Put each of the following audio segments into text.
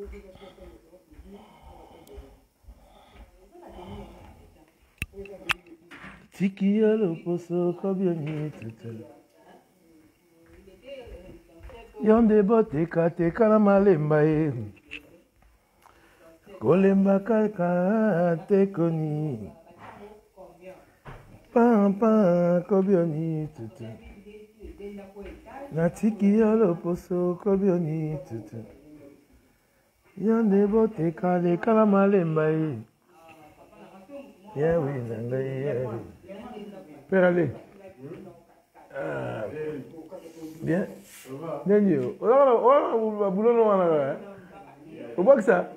Tiki alo poso kobioni tutu. Yonde bote kate kala malemba e. Kolemba kaka te koni. Pampa kobioni tutu. Na tiki alo poso kobioni tutu. Yonde bote kala malemba e. Yeah, oui, yeah. Père allez. Bien. Nenio. Oh, boulot non là. Au box ça.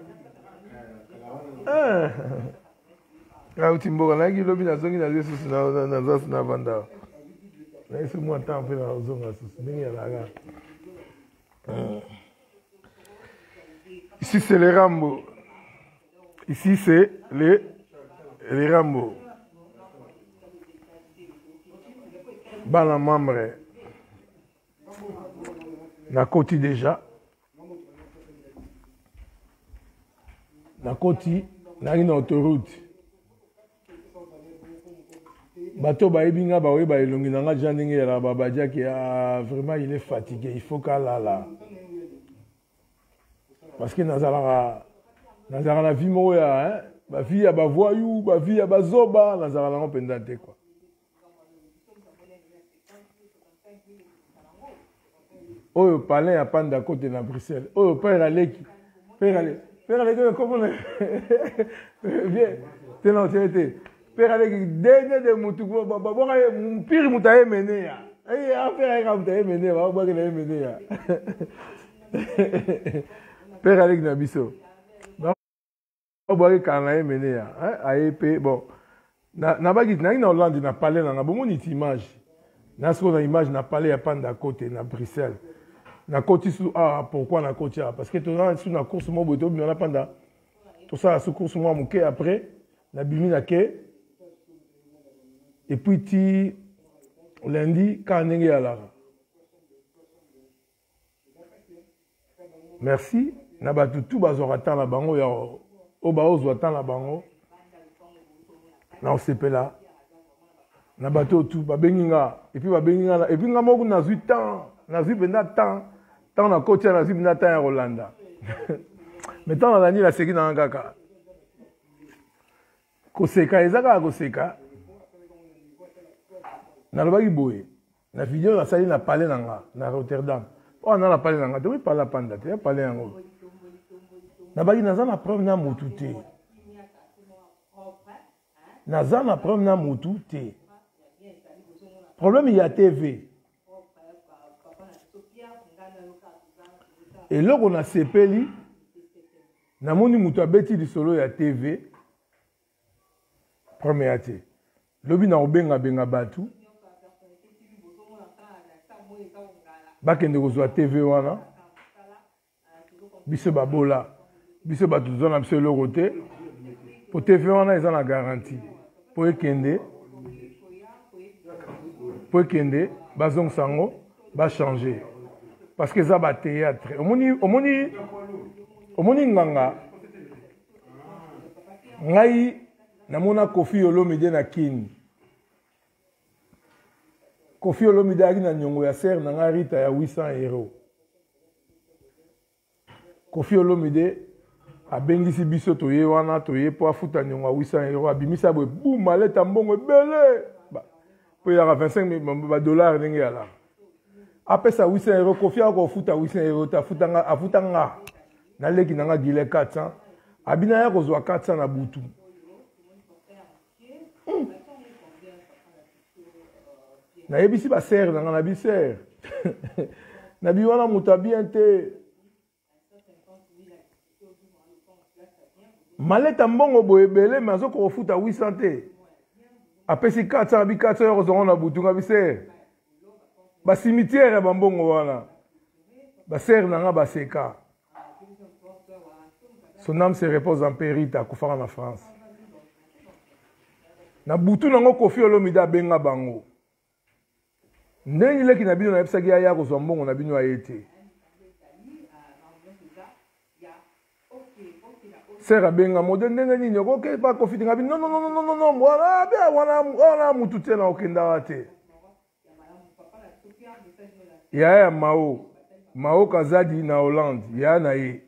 Ah, utimboka na ki lobi na zongi na Yesu na zasu na banda. Na Yesu mo temps pe na zonga susu. Ningi ya laga. Ici c'est les Rambo. Ici c'est les Rambo. Bana membre. Na koti déjà. Na koti, na une autoroute. Bato ba ebinga ba we ba elongi na nga jandingi ya ba badia qui a vraiment il est fatigué, il faut qu'ala là. Parce que nazala la vie moya hein, ba vie ya ba voyou, ba vie ya ba zoba, nazala na pendante quoi. Oyo palais ya panda côté na Bruxelles. Oyo père aleki. Père aleki comment bien. Tena otiete. Père aleki dernier de mutu ba pire mutaye mené ya. Eh affaire ya mutaye mené ba ba ke na mené ya. Père aleki na biso. Ba ba ke kana mené ya. Hein AEP bon. Na ba git na Hollande na palais na bon mon image. Na ce qu'on a image na palais ya panda côté na Bruxelles. Na koti sous pourquoi na koti parce que tu as sous na course mo boto bi na panda tout ça sous course mo muke après na bimi na ke et puis ti lundi quand ndenge ya la merci na batu tout bazora temps na bango ya o ba ozwa temps na bango na osepela na bato tout ba benginga et puis nga moko na 8 ans na zui benda temps tant na coach na zui benda temps ya Rolanda mais tant na la seki na ngaka koseka ezaka koseka na lobaki boye na vidéo na sali na palais nanga na Rotterdam oh na palais nanga tu parler panda tu parler yango na baki na za preuve na mutu te na za na preuve na mutu te problème il y a TV. Et là on a sepeli na moni mutu abeti di solo ya TV. Premier ate. Lobi na obenga benga batu. Bakende kozwa TV wana. Biso babola. Biso batu zona biso loko te. Po TV wana eza na garantie. Po ekende. Pour kende bazong sango ba changer parce que ça ba théâtre omoni nganga ngai namona Koffi Olomide na Kini Koffi Olomide aki na nyongo ya serre na nga Rita ya 800 €. Koffi Olomide abengisi biso toye wana toye po afuta nyongo ya 800 € abimisa boye boum maleta mbongo ebele pour y avoir 25 000 dollars n'engue là. Après ça 800 €, Koffi a kofuta 800 €, ta futanga. Na leki nanga gile 400. Abina ya kozwa 400 na butu. Na yebisi ba serre nanga na bi serre. Na bi wana muta bien te. Maleta mbongo boyebele mazo kofuta 800 te. Après si 400 € na butunga bise ba cimetière ya bambongo wana ba serre nanga ba seka son âme se repose en paix Rita kufaka na France na butu nango Koffi Olomide abenga bango ndenge leki na bino na yebisaki ya kozwa mbongo na bino ayete Sœur abenga mode ndenge nini okoke ba confit ngabi non non non non non non voilà bien wana mutu tena okenda te. Ya Mao Kazadi na Hollande ya na ye.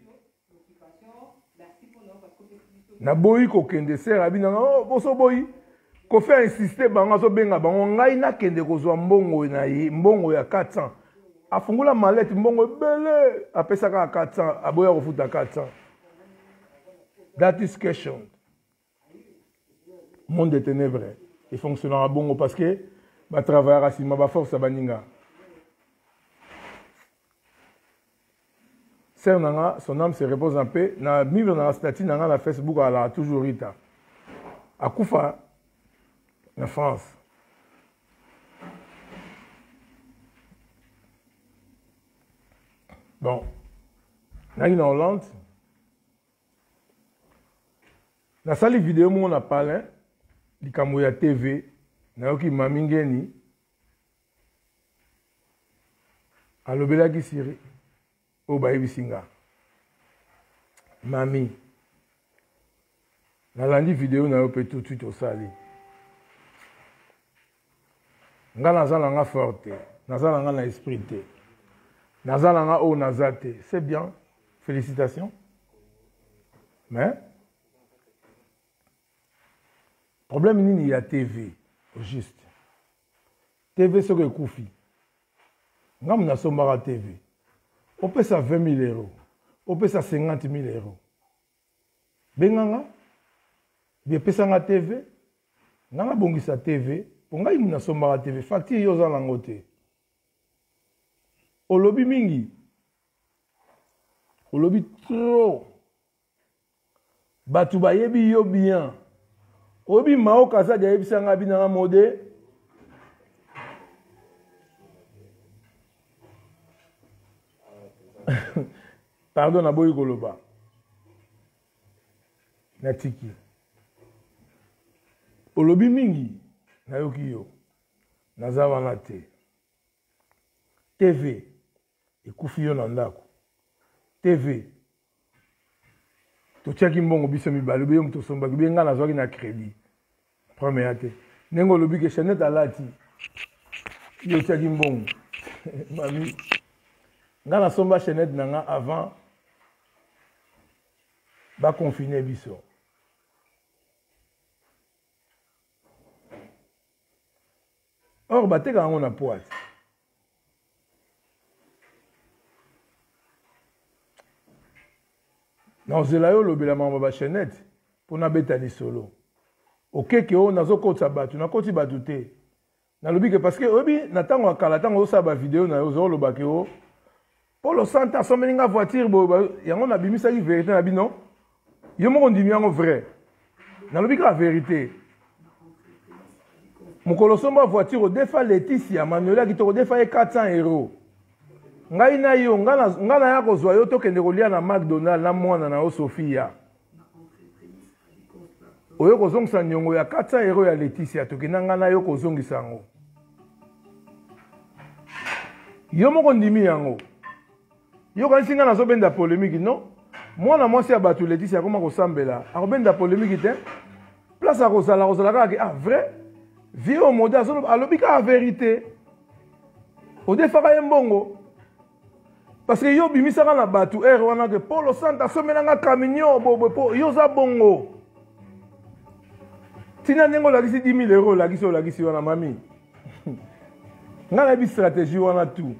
Na boyi ko kende sœur abina no boso boyi ko faire insister bango so benga bango ngai na kende ko zwa mbongo na ye mbongo ya 400 afungula mallette mbongo bele apesa ka 400 aboya kofuta 400. That is question. Monde des ténèbres. Il fonctionnera bon parce que va travailler à Sima, va force à Baninga. Son âme se repose en paix. Na mis dans la statue dans la Facebook elle a toujours été. À Koufa, en France. Bon, là en Hollande. Na sali vidéo mo na parlé likambo ya TV na yoki mamingeni alobela ki siri o bayibisinga mami na landi vidéo na yo pe tout de suite au sali nga nazala nga forte nazala nga na esprit te nazala nga o nazate c'est bien félicitations mais problème nini ya TV au juste TV ce que koufi ngam na sombara TV on peut ça 20 000 euros on peut ça 50 000 euros benganga bien pesa nga TV nganga bongisa TV pour ngai na sombara TV facture yo za langote olobi mingi olobi trop batu bayebi yo bien Obi Mao Kazadi ayebisanga binanga mode pardon na boyi koloba natiki olobi mingi nayoki yo naza wana te TV ekufi yo na ndako TV totiaki mbongo biso mibale obi yo moto osombaki obi nga nazwaki na crédit première te ndenge olobi ke Chanette alati yo otiaki mbongo mami nga nasomba Chanette na nga avant baconfine biso or bateka yango na poate nazela yo lobela mambo ba Chanette pona beta lisolo okeke o nazokotsa batu nakoti batu te nalobi ke parce que obi na tango akala tango osaba vidéo na yo zo lobaki o Polo Santa somelinga voiture bo yango na bimisa ki vérité na bino yo moko ndimi yango vrai nalobi ka vérité mokolo somba voiture defa Laetitia Manuela kitoko defa 400 euros ngai na yo ngana ya kozwa yo tokende kolia na McDonald na mwana na o Sofia oyo kozongisa nyongo ya 400 euros ya Laetitia tokenda ngana yo kozongisa yango yo moko ndimi yango yo kanisi nga nazobenda polémique non mwana mwasi ya bato Laetitia akoma kosambela akobenda polémique te place akozala kaka ah vrai vie au mode alobi kaka vérité odefaka ye mbongo parce que yo bimisaka na bato ere wana ke Polo Santa asomelanga camion bobo yo za bongo tina ndenge olakisi 10 000 euros olakisi wana mami nga nayebi stratégie wana tout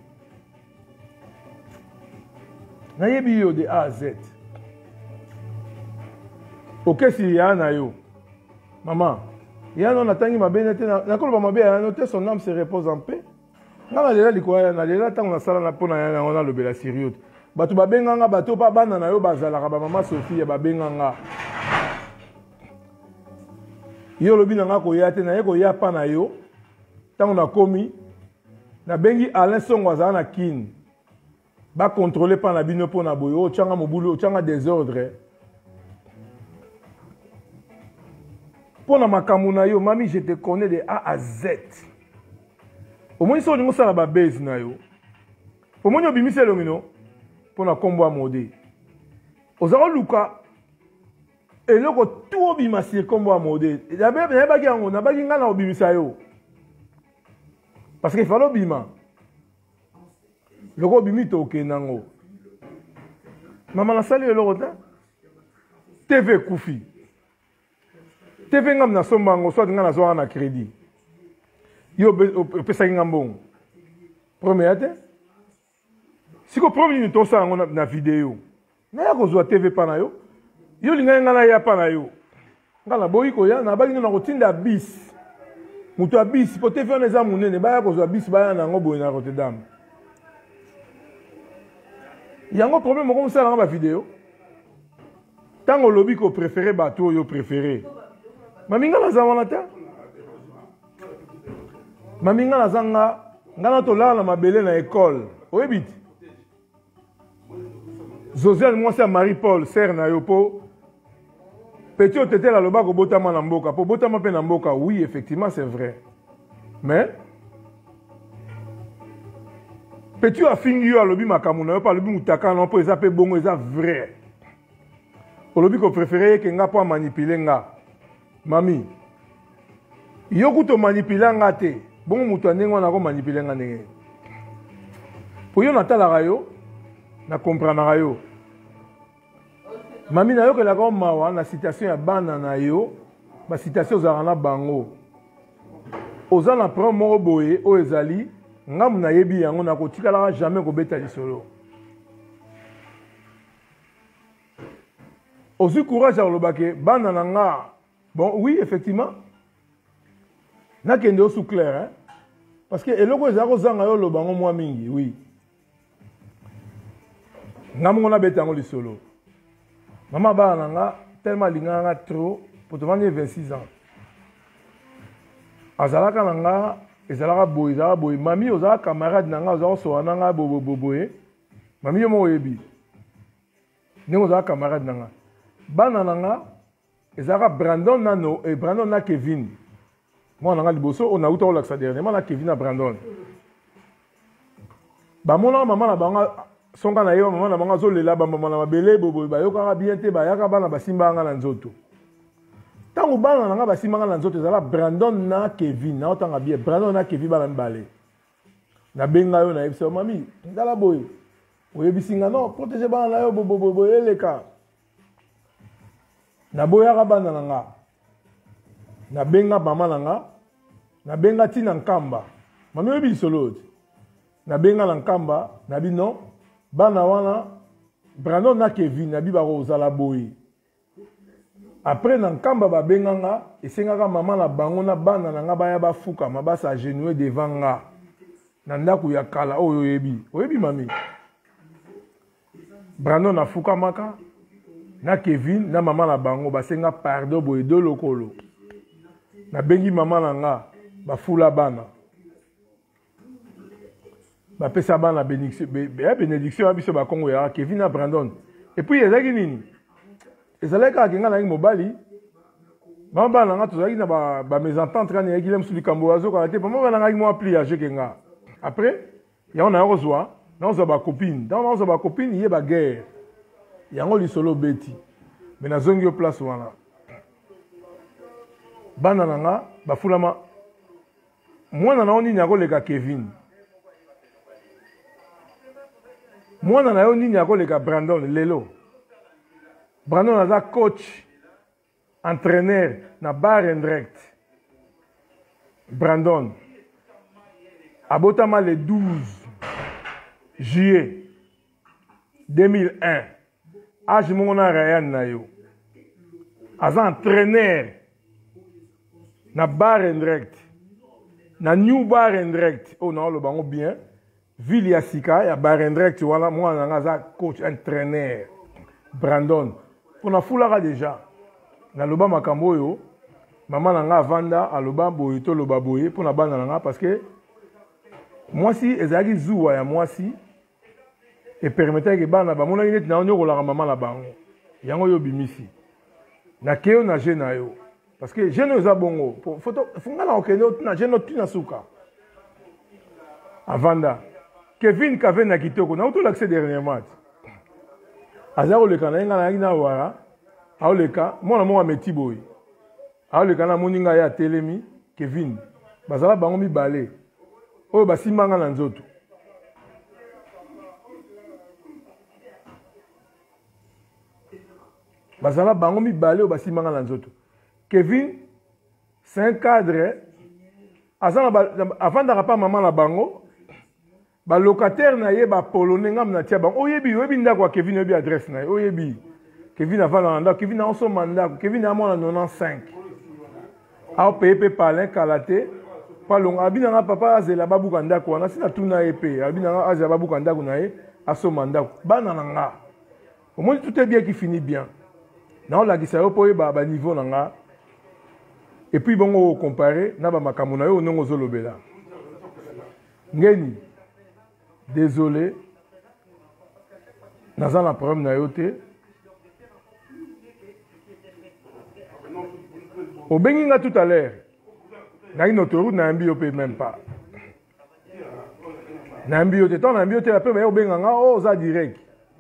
nayebi yo de A à Z okesi ya na yo mama ya no natangi mabene te nakoloba mabe ya no te son âme se repose en paix nga nalela likoya nalela ntango nasala na mpona ya yango nalobela sérieux bato babenganga bato mpa bana na yo bazalaka bamama Sophie babenganga yo olobi na nga koya te naye koya mpa na yo ntango nakomi nabengi Alain Songo azala na kine bakontrole mpa na bino mpo na boye otyanga mobulu otyanga désordre mpo na makambo na yo mami je te connais de A à Z omoni so olingi osala babase na yo omoni obimisi elongi no mpo na nkombo ya mode ozako luka eloko tout obima circonbo à modèle nayebaki yango nabaki nga na obimisa yo parce que il fallait obima loko obimi tokende nango mama nasali eloko te TV kufi TV ngam nasomba yango soit nga nazwaka na crédit yo opesaki nga mbongo premier te siko premier ni tosala yango na video naya kozwa TV pa na yo yo lingai nga na ya pa na yo nga na boyi koya nabaki na kotinda bis mutu ya bis po TV wana eza monene baya kozwa bis baya nango boye na Rotterdam yango problème moko mosala nga ba video tango lobi ko préféré bato yo préféré maminga naza wana te maminga naza nga na tolala na mabele na école oyebi ti Josiane mwasi ya Marie-Paul sœur na yo po petit otetela loba ko botama na mboka po botama pe na mboka oui effectivement c'est vrai mais petit afingi yo alobi makambo na yo pa alobi mutaka na po eza pe bongo eza vrai olobi ko préféré ke nga po manipuler nga mami yo kuto manipuler nga te bongo mutu ndenge wana ko manipuler nga ndenge po yo natalaka yo na comprendre yo mami na yo ke la ko mawa na citation ya bana na yo ba citation za na bango oza na pro moko boye o ezali ngamu na yebi yango na kotikala jamais ko beta lisolo aussi courage à lobake bana na nga bon oui effectivement na kende o sous clair hein parce que eloko ezako zanga yo lobango mwa mingi oui ngamu na beta ngo lisolo mama bana nga tellement linganga trop pour te vendre 26 ans azalaka na nga ezalaka boy mami ozala camarade na nga ozala so na nga boboboye mami yo mo yebi ne ozala camarade na nga bana na nga ezalaka Brandon nano et Brandon na Kevin moi na nga liboso on a uta olaksa dernièrement na Kevin na Brandon ba mona mama na banga songa na yo mama na banga zolela ba mama na mabele boboye ba yoka bien te ba yaka bana basimba nga na nzoto tango bana na nga basimba nga na nzoto ezala Brandon na Kevin na otanga bien Brandon na Kevin bana mbale na benga yo na yebisa mami ndala boy oyebisinga non protéger bana na yo bobobobo eleka na boyaka bana na nga na benga mama na nga na benga tina nkamba mami oyebi solo na benga na nkamba na bino bana wana Brandon na Kevin na biba kozala boy après na nkamba ba benga nga esengaka mama na bango na bana na nga baya bafuka mabasa agenouer devant nga na ndaku ya kala oyo oyebi mami Brandon na fuka maka na Kevin na mama na bango basenga pardon boye do lokolo na bengi mama na nga bafula bana bapesa bana bénédiction biso bakongo ya Kevin na Brandon et puis ezaki nini ezalaki kaka kenga nangi mobali mama bana nga tozalaki na ba mésentente kana yaki le musu likambo azoka te mama bana nga mo pliage kenga après yango na kozwa ba copine dans ba copine yé ba guerre yango lisolo beti mais na zongi yo place wana bana nanga bafulama mwana na oni nyako leka Kevin mwana na yo nini akoleka Brandon lelo Brandon aza coach entraîneur na bar and direct Brandon abotama le 12 juillet 2001 âge mongo na Ryan na yo aza entraîneur na bar and direct na new bar and direct o na oloba ngo bien ville ya sika ya bar and direct wana mwana nga aza coach entraîneur Brandon pona fulaka déjà na loba makambo oyo mama na nga avanda aloba boye to loba boye pona bana na nga parce que mwasi ezalaki zuwa ya mwasi et permettait que bana ba mona neti na nyokolaka mama na bango yango yo bimisi na keo na je na yo parce que je no za bongo photo funga na okende na je no tina suka avanda Kevin Kaven na kitoko na auto l'accès dernièrement Azaro le kana nga na wara. Aoleka mwana mwa metiboy. Aoleka na moninga ya telemi Kevin. Bazala bango mibale. Oyo basimanga na nzoto. Bazala bango mibale oyo basimanga na nzoto. Kevin c'est un cadre. Avant d'arriver maman la bango. Ba locataire na ye ba polonais ngam na tia bango. Oyebi ndako Kevin oyebi adresse na ye. Oyebi Kevin a fait un Kevin a son mandat. Kevin a mon 95. A payé palin kalaté. Pas long. Abinanga papa azela babu kanda ko. Na sina tuna épée. Abinanga azela babu kanda ko na ye a son mandat. Bananga. Au moins tout est bien qui finit bien. Na la gisa yo poye ba niveau nanga. Et puis bon on comparer na ba makambo na yo nongo zolobela. Ngeni. Désolé. Naza na problème na yo te. Au Benginga tout à l'heure, na une autoroute na mbio pe même pas. Na mbio te ton na mbio te la pe au Benganga oh za direct.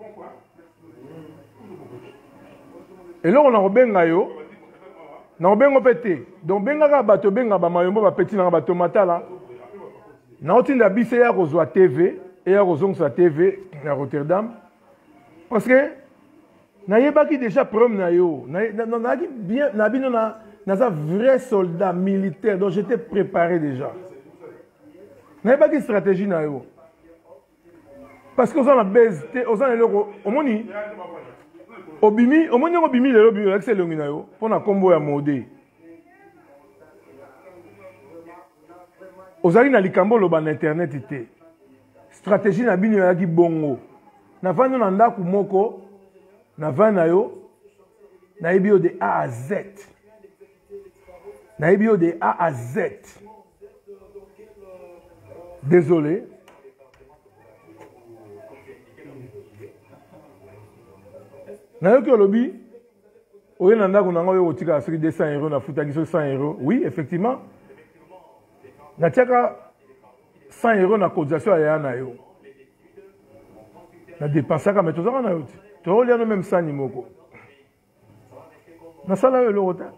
Et là on a Benga yo. Na Bengo pété. Donc Benga ka bato Benga ba mayombo ba petit na bato matala. Na otinda bise ya kozwa TV et ya kozong sa TV na Rotterdam. Parce que na yebaki déjà problème na yo. Na bien na bino na un vrai soldat militaire, donc j'étais préparé déjà. Je n'avais pas de stratégie. Parce que vous avez baisé, vous avez obimi, le lobby, c'est le minao, pour la combo à modé. Vous avez na likambo loba na internet ité. Stratégie na bino ya ki bongo. Na vano na ndaku moko, na vana yo, na ebio de A à Z. Naibio de A à Z. Désolé. Nayoki olobi. Oye nanda kunanga yo otika asiri 200 euros na futa kiso 100 euros. Oui, effectivement. Na tiaka 100 euros na cotisation ya na yo. Na dépensaka mais tozaka na yo. To liano même 100 nimoko. Na sala yo lorota.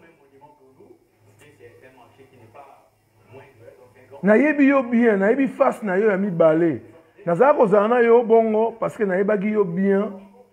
Na yebi yo bien, na yebi face na yo ya mibale. Na za ko zana yo bongo parce que na yebaki yo bien.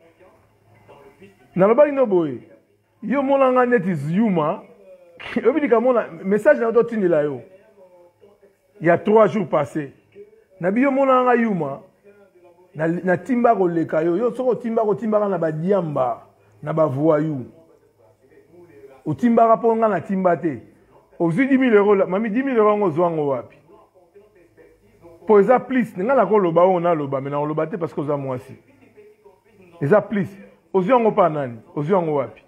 Na lobaki no boy. Yo monanga net is yuma. Yo bi mona message na to tindila yo. Il y a 3 jours passés. Na bi yo monanga yuma. Na timba ko leka yo. Yo soko timba na ba diamba, na ba voyou. O timba raponga na timba te. Ozu 10 000 euros, mami 10 000 euros ngozwango wapi. Pour eza plus, nga la ko loba on a loba, mais na loba te parce que oza mwasi. Eza plus. Ozu yango pa nani? Ozu yango wapi.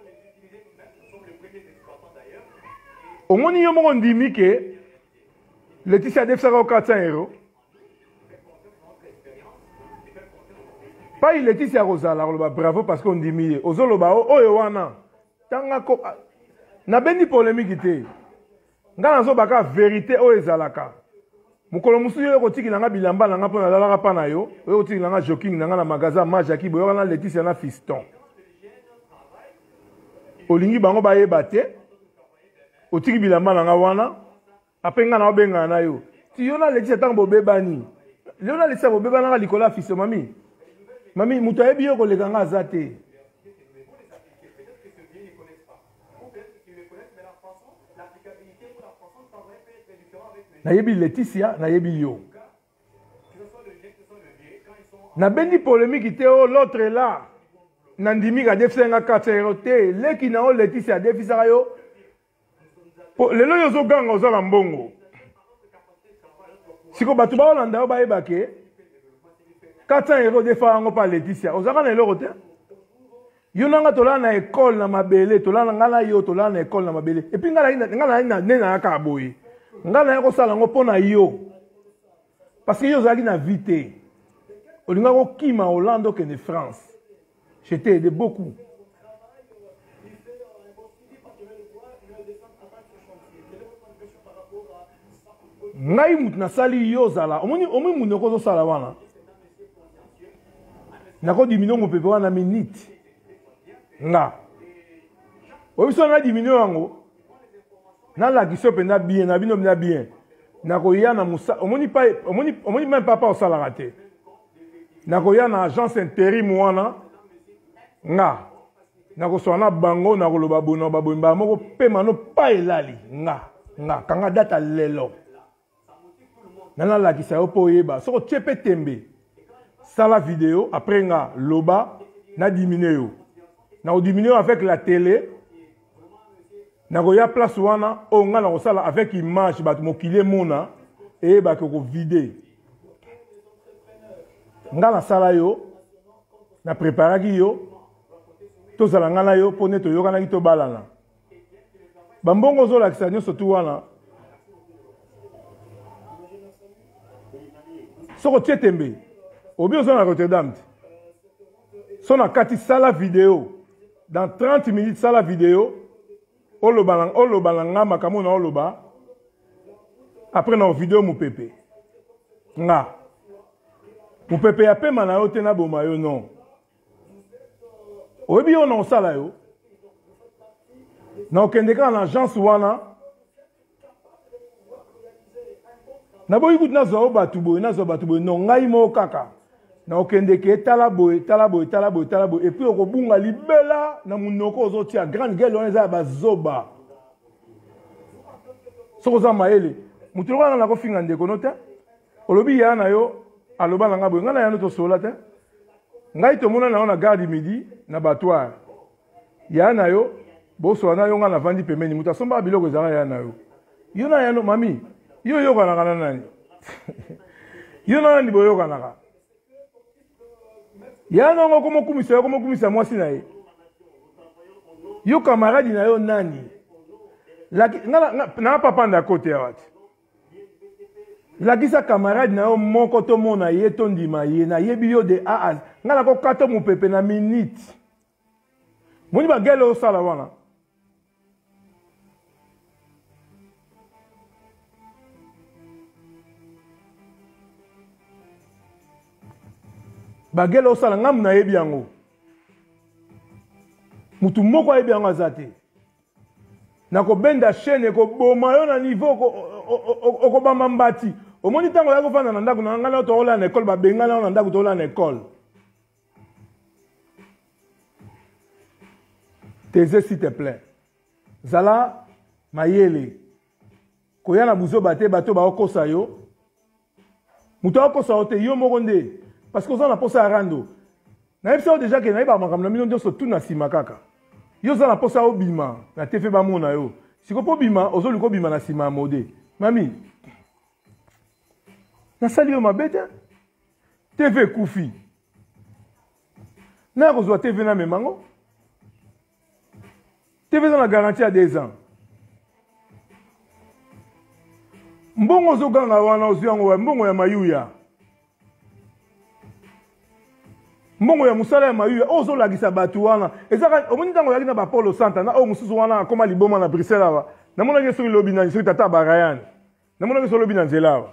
Omoni yo moko ndimi ke Laetitia defsaka 400 euros. Pas Laetitia Rosala loba bravo parce qu'on ndimi ye. Ozo loba oyo wana. Tanga ko na bendi polémique te. Nga nazo baka vérité o ezalaka. Mukolo musu yo kotiki nanga bilamba nanga pona lalaka pa na yo. Yo kotiki nanga jogging nanga na magasin Majaki boyo na Laetitia na fiston. Olingi bango ba yeba te. Otiki bilamba nanga wana. Après nga na obenga na yo. Ti yo na Laetitia tango bobebani. Yo na Laetitia bobeba nanga likola fiston mami. Mami muto yebi yo koleka nga azate. Nayebi Laetitia, nayebi yo. Na bendi polémique te o l'autre est là. Nandimi ka defsenga 4 euros te. Leki na o Laetitia defisaka yo. Lelo yo zo ganga ozala mbongo. Siko batu ba olanda ba yebake 400 euros defa yango pa Laetitia. Ozaka na eloko te. Yo nanga tola na école na mabele, tola na ngala yo tola na école na mabele. Et puis ngala na nena aka boye. Ngala yako sala ngo pona yo. Parce que yo zali na vite. Olinga ko kima Hollande que de France. J'étais aidé beaucoup. Ngai mut na sali yo zala. Omoni munoko zo sala wana. Nako diminuer mon pepe wana minute. Nga. Obiso na diminuer wango. Na la kiso pe na bien, na bino na bien. Nako ya na musa, omoni même pas au sala raté. Nako ya na agence intérim wana. Nga. Nako so na bango nako loba bono babomba moko pe mano pa elali. Nga kanga data lelo. Nana la kisa yo po yeba. Soko tiepe tembe. Sala vidéo, après nga loba, na diminué yo. Na diminué avec la télé. Na goya place wana, o nga na sala avec image, bat mokile mona, et ba ko vide. Nga na sala yo, na préparaki yo, to sala nga na yo, po neto yo kana ki to balana. Bambongo zo la kisa nyoso tu wana. Soko tietembe. Obi on à Rotterdam. Son a kati sala vidéo. Dans 30 minutes sala vidéo. Olobalanga makamu na oloba. Après na vidéo mu pepe. Nga. Mu pepe ya pe mana yo te na boma yo non. Obi on a sala yo. Na okendeka na agence wana. Na boyi gut na zo batubo non ngai mo kaka. Na okendeke talaboy et puis okobunga libela na munoko ozotia grande gueule on eza bazoba sokoza maele mutu lokana na kofinga ndeko nota olobi ya na yo aloba na ngabo ngana ya no to sola te ngai to mona na garde midi na battoir ya na yo boso na yo ngana vandi pemeni mutu asomba biloko ezala ya na yo na ya no mami yo kana nani yo na ndi boyo kana ya non comment kumisa moi sina ye yo camarade na yo nani na papa nda côté awati la kisa camarade na yo moko to mona ye to ndima ye na yebi yo de a ngala ko kato mu pepe na minute moni ba gelo sala wana bagelo sala ngam na yebi yango mutu moko yebi yango azate na ko benda chaîne ko boma yo na niveau ko bamba mbati omoni tango ya ko fana na ndako na ngala to ola na école ba bengala na ndako to ola na école teze s'il te plaît zala mayele ko ya na buzo bate bato ba okosa yo mutu okosa ote yo moko nde parce que on a posé à rando. Na yebisa déjà que na yeba makam na million so tout na sima kaka. Yo za na posé au bima, na tefe ba mona yo. Siko po bima, ozo liko bima na sima mode. Mami. Na sali yo mabete. TV kufi. Na ko zo TV na memango. TV za na garantie à 2 ans. Mbongo zo ganga wana ozo yango mbongo ya mayuya. Mbongo ya musala ya mayuya ozo lagisa batu wana ezaka omoni tango yaki na ba Polo Santa na o mususu wana akoma liboma na Bruxelles awa na mona ke suri lobi na suri tata barayani na mona ke suri lobi na nzela awa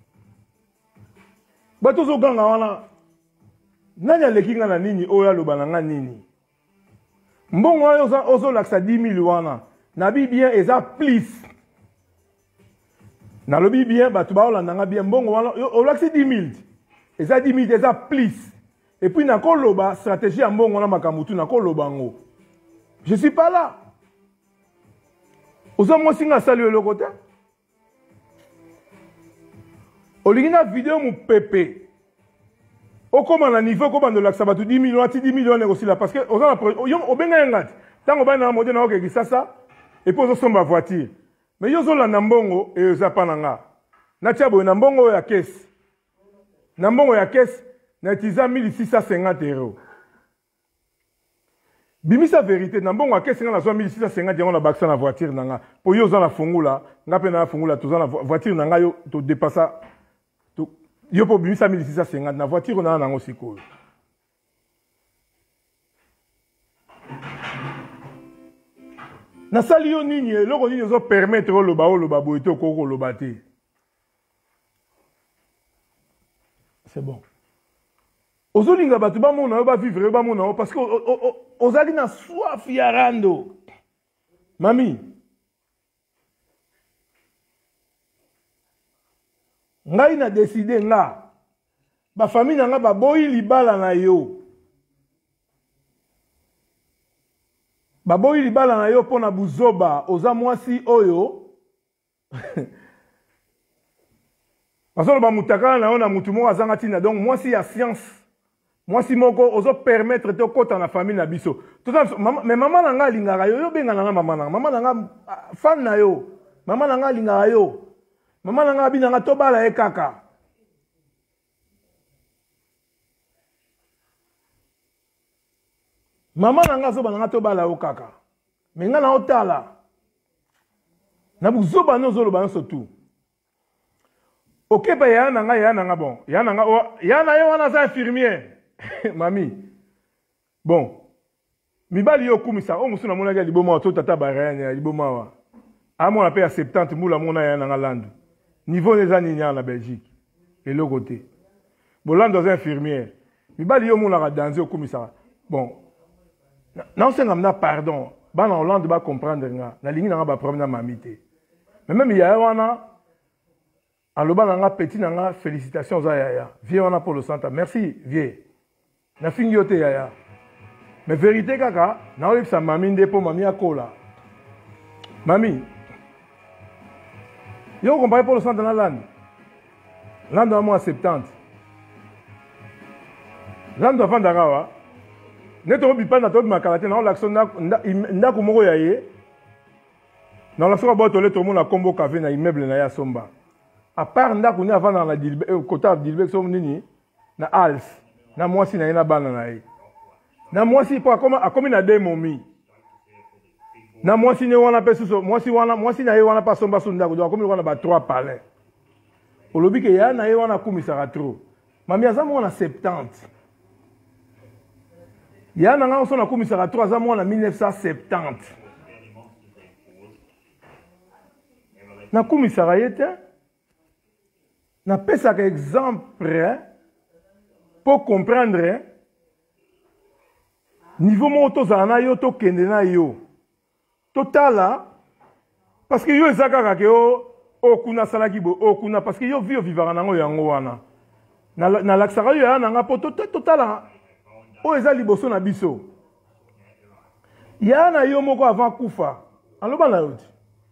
batu zo ganga wana nani alekinga na nini oya loba na nga nini mbongo wana ozo lagisa 10,000 wana na bi bien eza plus na lobi bien batu ba olanda nga bien mbongo wana o lagisi 10,000 eza 10,000 eza plus. Et puis, na koloba stratégie en bon on a makamutu na koloba ngo. Je suis pas là. Ozo mo singa saluer le côté. Olingina vidéo mu pepe. O comment na niveau ko bando laksa batu 10 millions, 10 millions aussi là parce que ozo na obenga ngati. Tango ba na modèle na okeki sasa et puis ozo somba voiture. Mais yo zo la mbongo et oza pa nanga. Na tia bo na mbongo ya caisse. Na mbongo ya caisse na utilisé 1650 €. Bimisa vérité, na mbongo akesi nga na 1650 € na baksa na voiture nanga. Po yo za na fungula, nga pe na fungula to za na voiture nanga yo to dépassa to yo po bimisa 1650 na voiture na nango sikoyo. Na sali yo nini eloko nini zo permettre lo ba boito ko lo bate. C'est bon. ozolinga bato bamona yo bavivre yo bamona yo parce que ozali na soif ya rando. Mami, ngai na décidé nga ba famille na nga ba boyi libala na yo. Ba boyi libala na yo pona buzoba oza mwasi oyo. Parce ba mutaka na yo na mutu moko azanga tina donc mwasi ya science. Mwasi moko ozo permettre te kota na famille na biso. Mais maman na nga lingaka yo benga na nga maman na. Maman na nga fan na yo. Maman na nga lingaka yo. Maman na nga bina nga tobala e kaka. Maman na nga zoba na nga tobala o kaka. Mais nga na otala. Na buzoba no zolo ba nsotu. Ok ba ya na nga bon. Ya na yo wana za infirmier. Mami. Bon. Mibali yo kumisa o musuna mona ga liboma to tata baranya liboma wa. Amona pe ya 70 mula mona ya na nga landu. Niveau les années en Belgique. Et l'autre côté. Bon, dans un infirmière. Mibali yo mona ga danser au commissariat. Bon. Non, c'est un pardon. Ban en Hollande va comprendre nga. Na lingi na ba problème na mamité. Mais même il y a wana en loba na petit na félicitations za yaya. Viens wana pour le centre. Merci vieux. Na fingi ote yaya. Mais vérité kaka, na oyo sa maminde pour mami akola. Mami. Yo comparé pour le centre na land. Land à moi 70. Land doit vendre rawa. Neto bipa na to makalate na l'action na ko moko yaye. Na l'action ba to le to mona combo café na immeuble na ya somba. À part ndako ni avant na dilbe kota dilbe so nini na als na mwasi na ina bana na ye. Na mwasi po akomi na de momi. Na mwasi ne wana peso mwasi na ye wana pa somba so ndako do akomi wana ba 3 palais. Olobi ke ya na ye wana kumisaka trop. Mami aza mwana 70. Ya na nga so na kumisaka trop aza mwana 1970. Na kumisaka ye te. Na pesaka exemple pour comprendre niveau mo tozala na yo tokende na yo. Totala parce que yo ezaka kaka yo okuna salaki bo okuna parce que yo vivara nango yango wana. Na laksaka yo ya nanga po totala o eza liboso na biso. Ya na yo moko avant kufa. Aloba na yo.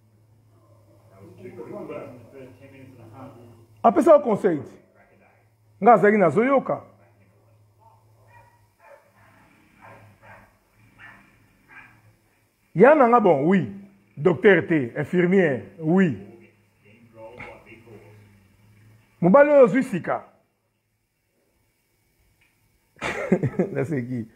Après ça, au conseil, nga zagi na zoyoka. Yana nga bon, oui. Docteur T, infirmière, oui. Mobali oyo zwi sika. Na c'est qui?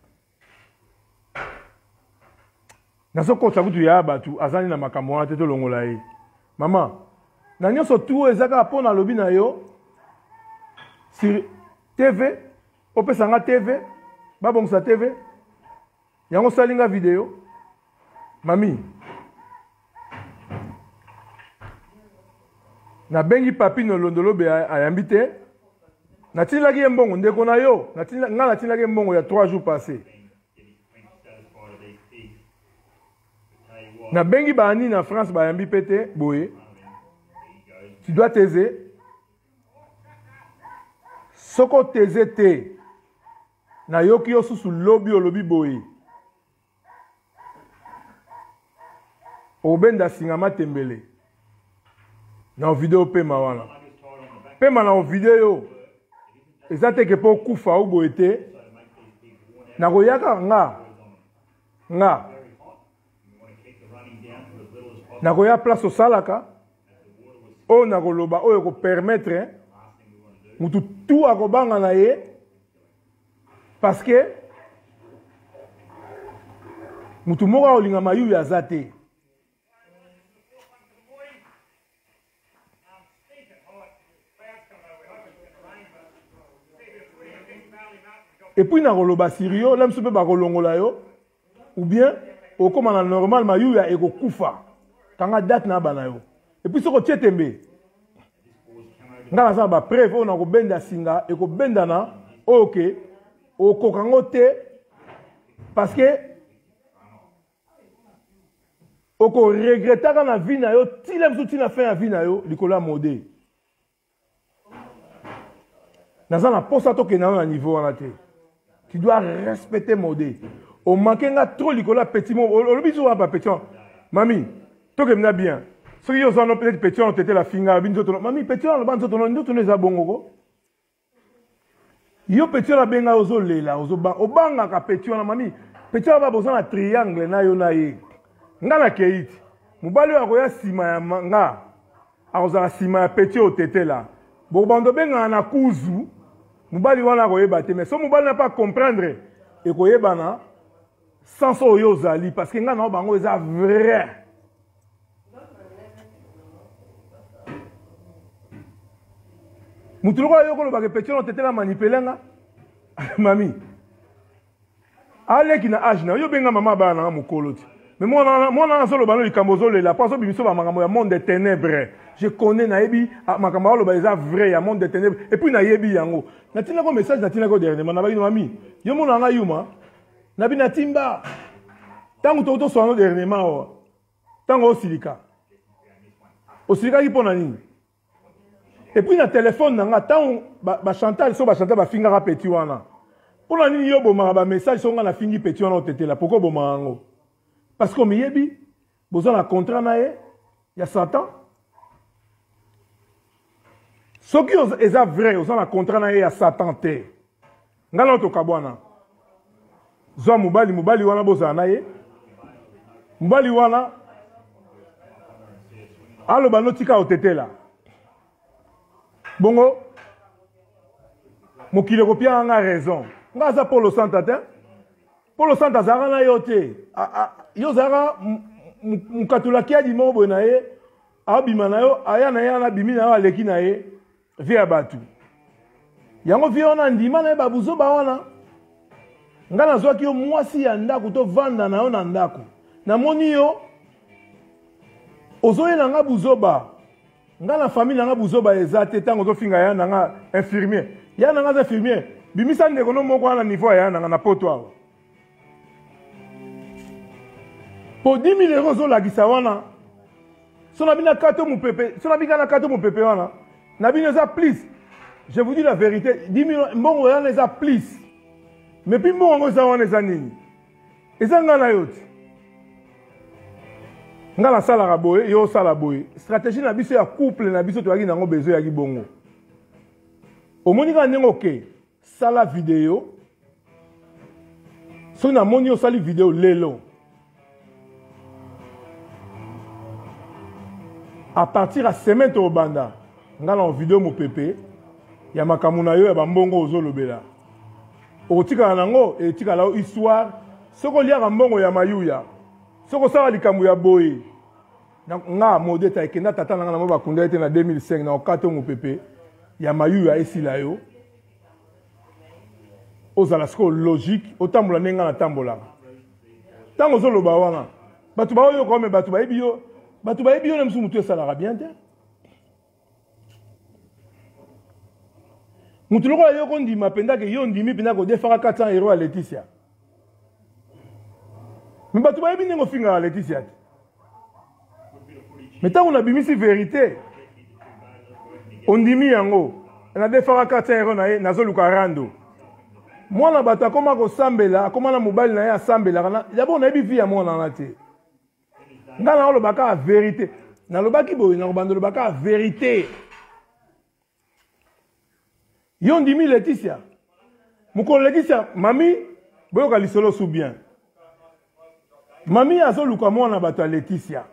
Naso kota kutu ya batu azani na makambo wana te tolongola ye. Maman, na nyonso tu ezaka pona lobi na yo sur TV, opesa nga TV, babongisa TV. Yango salinga video. Mami. Na bengi papi no londolobe ayambi te. Na tinilaki ye mbongo ndeko na yo, nga na tinilaki ye mbongo ya 3 jours passés. Na bengi bani na France bayambi pete boye. Tu dois t'aiser. Soko t'aiser te. Na yoki yo susu lobi boye. Obenda singama tembele. Na video pema wana. Pema na video yo. Ezate ke po kufa ou boye te. Na koyaka nga. Na koya place au salaka. O na koloba oyo ko permettre mutu tout akobanga na ye parce que mutu moko olinga mayu ya zate. Et puis na koloba sirio la msupe ba kolongola yo ou bien o koma na normal mayu ya eko kufa kanga date na bana yo. Et puis, ce que tu es tombé, nga ba preuve on a ko benda singa e ko benda na ok okokango te parce que oko regrettaka na vie na yo tila msu tina fin ya vie na yo likolo ya mode naza na posa tokenda na niveau wana te tu dois respecter mode o mankenga trop likolo ya petit mo olobi zo ba petit mami tokemna bien soki yo zano peut-être petit on tete la finga binzo tono mami petit on banzo tono ndo tono za bongoko yo petit on benga ozo lela ozo ba obanga ka petit on mami petit on ba bozana triangle na yo na ye ngana keiti mubali wako ya sima ya nga akozala sima ya petit otete la bo bando benga na kuzu mubali wana koyeba te mais so mubali na pas comprendre e koyeba na sans oyo zali parce que nga na bango eza vrai mutuluko yo ko ba ke petit otete la manipuler nga mami aleki na âge na yo benga mama ba na mukolo ti mais moi, on solo bano likambozo la pas bimiso ba makambo ya monde des ténèbres. Je connais na yebi makambo lo ba eza vrai ya monde des ténèbres et puis na yebi yango. Na tina ko message na tina ko dernièrement na ba mami. Yo mona nga yuma. Na bi na timba. Tango toto so no dernièrement o. Tango osilika. Osilika ki pona nini? Et puis na téléphone na nga tango ba chantal so ba chantal ba finga ra petit wana. Pona nini yo bo ba message so nga na fingi petit wana otete la pourquoi bo mango? Parce que Miyebi, vous avez un contrat, il y a Satan. Ce qui est vrai, vous avez un contrat, il y a Satan. Vous avez un contrat, vous avez un contrat, vous avez un contrat, vous avez un contrat, bongo, mokile kopia a raison. Ngaza pour le santatin. Pour le centre azara na yote yo zara mukatula kia di mobo na ye abima na yo aya na yana bimi na yo aleki na ye via batu yango via ona ndima na babuzo ba wana ngana zwaki yo mwasi ya ndako to vanda na yo na ndako na moni yo ozoye na nga buzoba ngana famille na nga buzoba ezate tango to finga ya na nga infirmier ya na nga infirmier bimisa ndeko no moko na niveau ya na nga na poto awa. Pour 10 000 euros, on a dit ça. Si on a bien kato mon pépé, on a bien plus. Je vous dis la vérité, 10 000 euros, on a les plus. Mais puis, on a les années. Et ça, on a les autres. On a la salle à boye, et on a la salle à boye. Stratégie, on a bien un couple, on a bien un besoin de bongo. Au moment où on a OK, salle vidéo. Si on a mon salle vidéo, l'élo. À partir de semaine au banda, on a une vidéo mon pépé, il y a ma kamunayo et bambongo ozo lobela. Au tika nango et tika la histoire, ce qu'on lit à bambongo ya mayuya, ce qu'on sait à likamuya boy. Nga modé ta ekenda tata nanga na mo bakunda ete na 2005 na okato mon pépé, ya mayuya esi la yo. Ozala sko logique, otambola nenga na tambola. Tango zo loba wana. Batu ba yo comme batu ba ebio. Batu ba ebi yo na msumu tu esalaka bien te. Mutu loko yo ko ndima penda ke yo ndimi penda ko defaka 400 euros à Laetitia. Mais batu ba ebi nengo finga à Laetitia. Mais tant on a bimisi vérité. On ndimi yango. Na defaka 400 euros na ye nazo luka rando. Moi na bata koma ko sambela, koma na mobile na ye sambela na. D'abord na ebi vie ya mona na te. Ngana lo baka a vérité. Na lo baki boy na bando lo baka a vérité. Yon dimi Laetitia. Muko Laetitia, mami, boyo ka lisolo sou bien. Mami azo luka mwana bato Laetitia.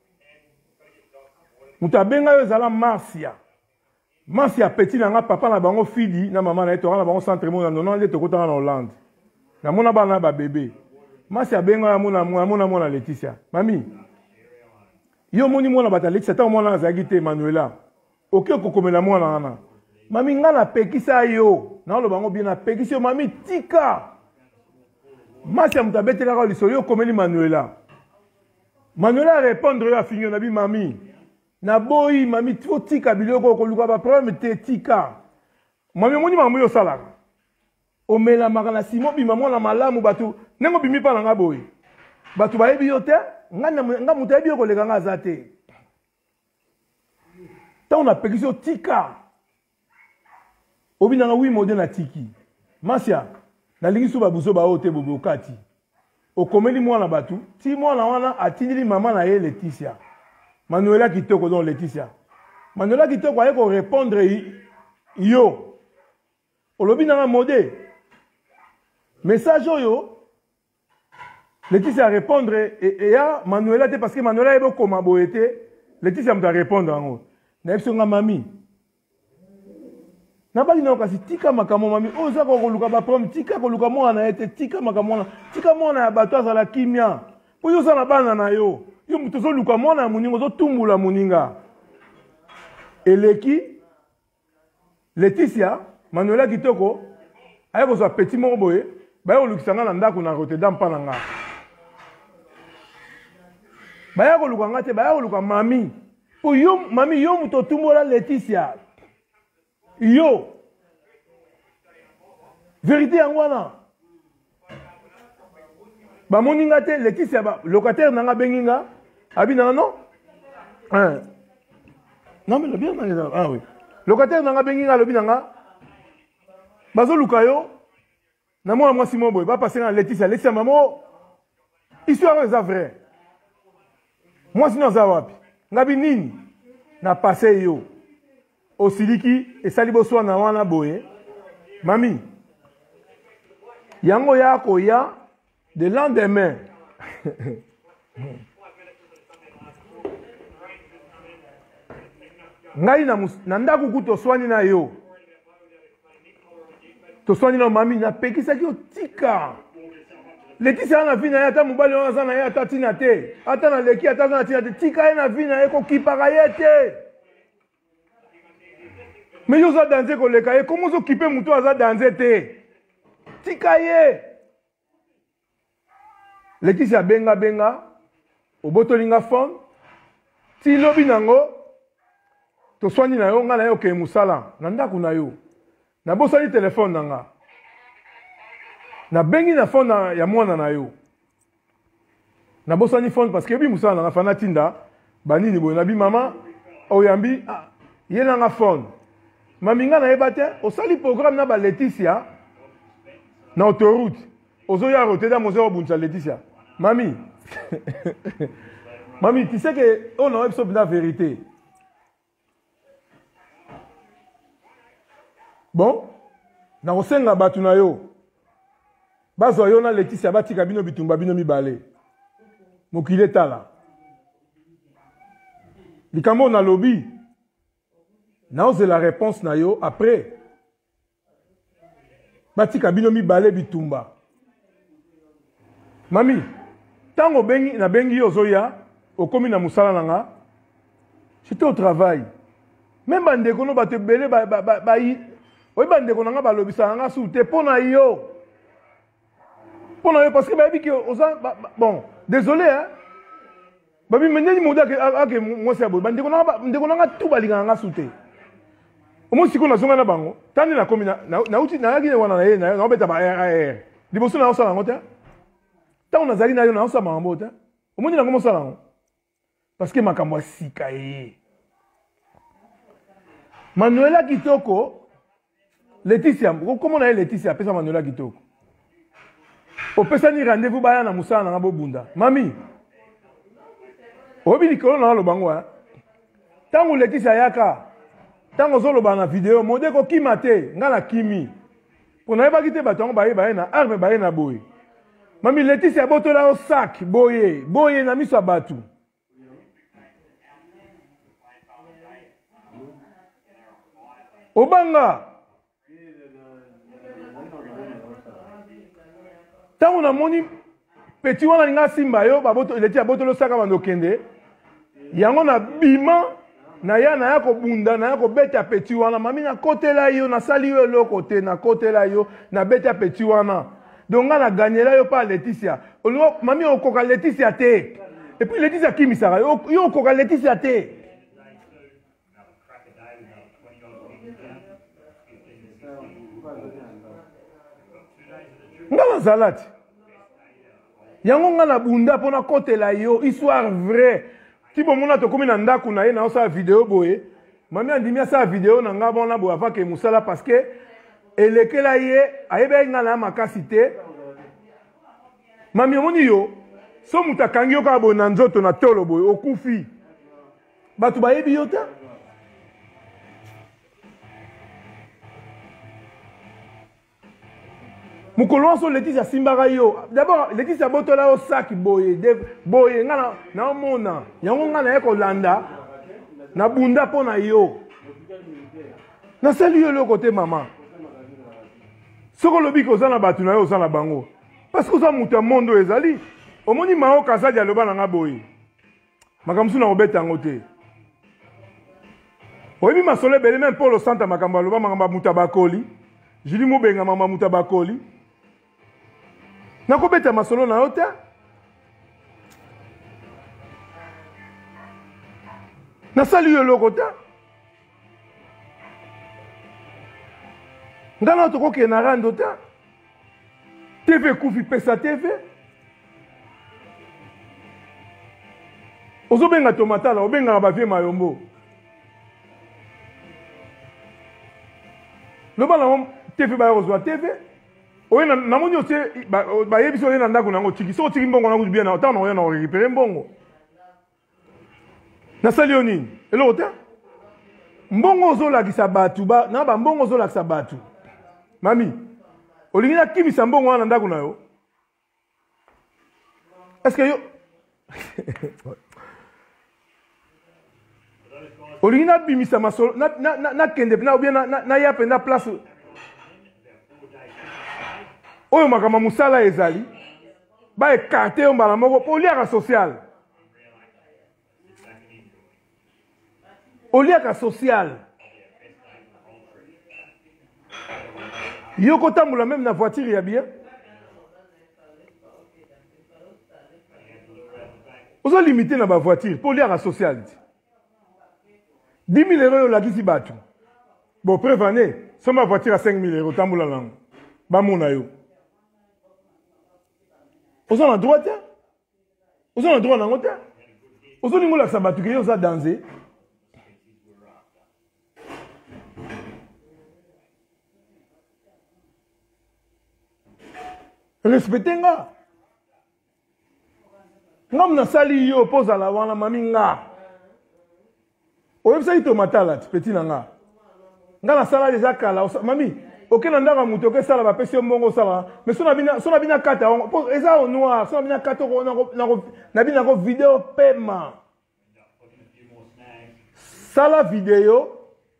Mutabenga yo zala Marcia. Marcia petit na nga papa na bango fidi na mama na eto na bango centre mo na 90 to kota na Hollande. Na mona bana ba bébé. Marcia benga ya mona Laetitia. Mami. Yo moni mwana bata Laetitia ta mwana azagite Emmanuela. Oke kokomela mwana ana. Mami nga na pekisa yo. Na lo bango bien na pekisa yo mami tika. Marcia mutabetela ka liso yo komeli Manuela. Manuela répondre ya finyo na bi mami. Na boyi mami tiko tika biloko ko luka ba problème te tika. Mami moni mamu yo salaka. omela makana simo bima mwana malamu batu nengo bimi pa nga boy batu bayebi yo te nga mutu yebi yo koleka nga aza te ta on apekisi yo tika obinanga wi mode na tiki masia nalingi so babuso baoyo te bobe okati okomeli mwana batu ti mwana wana atindili mama na ye Laetitia Manuela kitoko don Laetitia Manuela kitoko aye ko répondre yo olobi nanga mode message oyo Laetitia a répondre et ya Manuela te parce que Manuela ebo koma boye te Laetitia mta répondre ango na yebiso nga mami na bali na kasi tika makamo mami o za ko luka ba prom tika ko luka mwana na ete tika makamo tika mwana ya bato azala kimia po yo sana bana na yo yo muto zo luka mwana ya muninga zo tumbula muninga eleki Laetitia Manuela kitoko aye ko so petit moko boye ba yo lukisanga na ndako na Rotterdam pa na nga ba ya ko luka ngate ba ya ko luka mami po yo mami yo muto tumbola Laetitia yo vérité yango wana bamoninga te Laetitia locataire nanga benginga abinanga non non mais le bien ah oui locataire nanga benginga lobinanga bazo luka yo na mwana mwasi mo boy ba passer na Laetitia mamo histoire eza vrai mwasi no za wapi ngabi nini na passer yo osiliki esali boswa na wana boye mami yango yako ya de lendemain ngai na ndako ku toswani na yo toswani na mami na pekisaki yo tika Laetitia na vi na ye ata mobali wana aza na ye ata tina te ata na leki ata aza na tina te tika ye na vi na ye kokipaka ye te mais yo za danger koleka ye comment zo kipe muto aza danger te tika ye Laetitia benga obotolinga phone ti lobi nango toswani na yo nga na yo ke musala na ndako na yo na bosali telefone nanga na bengi na phone ya mwana na yo na bosani phone parce que bi musala nanga fana tinda banini boye na bi mama oyambi ye nanga phone maminga na yeba te osali programme na ba Laetitia na autoroute ozo ya Rotterdam ozo obunza Laetitia mami mami tu sais que on a besoin de la vérité bon na osenga batu na yo bazo yo na Laetitia batika bino bitumba bino mibale mokile tala likambo na lobby na la réponse na yo après batika bino mibale bitumba mami tango bengi na bengi yo zoya okomi na musala nanga j'étais au travail même bandeko no bato belé oyi bandeko nanga balobisa nanga soute pona yo parce que bayebi ki oza bon désolé hein babi meneni moda ake mwasi ya boye bandeko nanga tu balingaka nanga soute omo siko nazonga na bango tani na komi nauti nayaki wana na ye naobeta ba RR liboso na osala yango te ntango nazali na yo na osala bango te omoni nango mosala yango parce que makambo ya sika ye Manuela kitoko Laetitia komona ye Laetitia apesa Manuela kitoko opesani rendez-vous baya na musala nanga bobunda mami obi likolo na aloba ngo ntango Laetitia yaka tango zoloba na video mode ko kima te nga na kimi pona yebaki te bato yango baye na arme baye na boye mami Laetitia botola o sac boye na miso ya bato obanga tango na moni petit wana linga simba yo Laetitia botola o sac bando kende yango na bima na ya kobunda na ya kobeta petit wana mami na kotela yo na sali yo eloko te na kotela yo na beta petit wana donc nga na gagnela yo pa Laetitia mami okoka Laetitia te et puis Laetitia kimisaka yo okoka Laetitia te Ngala zalati. Yango ngala bunda pona kote la yo, histoire vraie. Si bon mona to komi na ndaku na ye na osa vidéo boye. Mami andimi sa vidéo na nga bona bo afake musala parce que elekela ye ayebe ngala makasi te. Mami omoni yo, so muta kangi yo ka bo na nzoto na tolo boye okufi. Batu bayebi yo ta. Moukolonso Laetitia Simbara yo. D'abord, Laetitia botola au sac boye. Boye, ngana, na omona. Yango ngana eko landa. Na bunda pona yo. Na sali yo le côté maman. Soko lobi ko zana batu na yo zana bango. Parce que ça muta mondo ezali. Omoni mao kasadi aloba na nga boye. Makamsu na obeta ngote. Oyebi masole bele même pour le centre makamba aloba makamba muta bakoli. Jili mobenga mama muta bakoli. Nakobeta masolo na yo te. Nasali yo loko te. Ngana tokoke na rando te. TV kufi pesa TV. Ozobenga tomatala, obenga ba vie mayombo. Loba na TV ba rozwa TV. Oye na moni ose ba yebi so na ndako nango tiki so tiki mbongo nango bien na autant na na récupérer mbongo. Na sali oni elo ota mbongo zo la kisa batu ba na ba mbongo zo la kisa batu. Mami olingina kimisa mbongo na ndako na yo. Est-ce que yo olingina bimisa masolo na kende na bien na ya penda place oyo makama musala ezali ba ekarte yo mbala moko po liaka social oliaka social yo kotambola même na voiture ya bien ozo limité na ba voiture po liaka social 10 000 euros yo lakisi batu bon prévané so ma voiture à 5 000 euros tambola nango ba mona yo Ozo na droit te? Ozo na droit na ngote? Ozo ningo la sabatu ke yo za danser? Respectez nga. Ngam na sali yo poza la wana mami nga. Oyebisa ito matala petit na nga. Nga na sala déjà kala mami. Ok, on a un mouton qui sala ba pesi mbongo sala mais so na bina kata eza au noir so na bina kata na bina ko vidéo paiement sala vidéo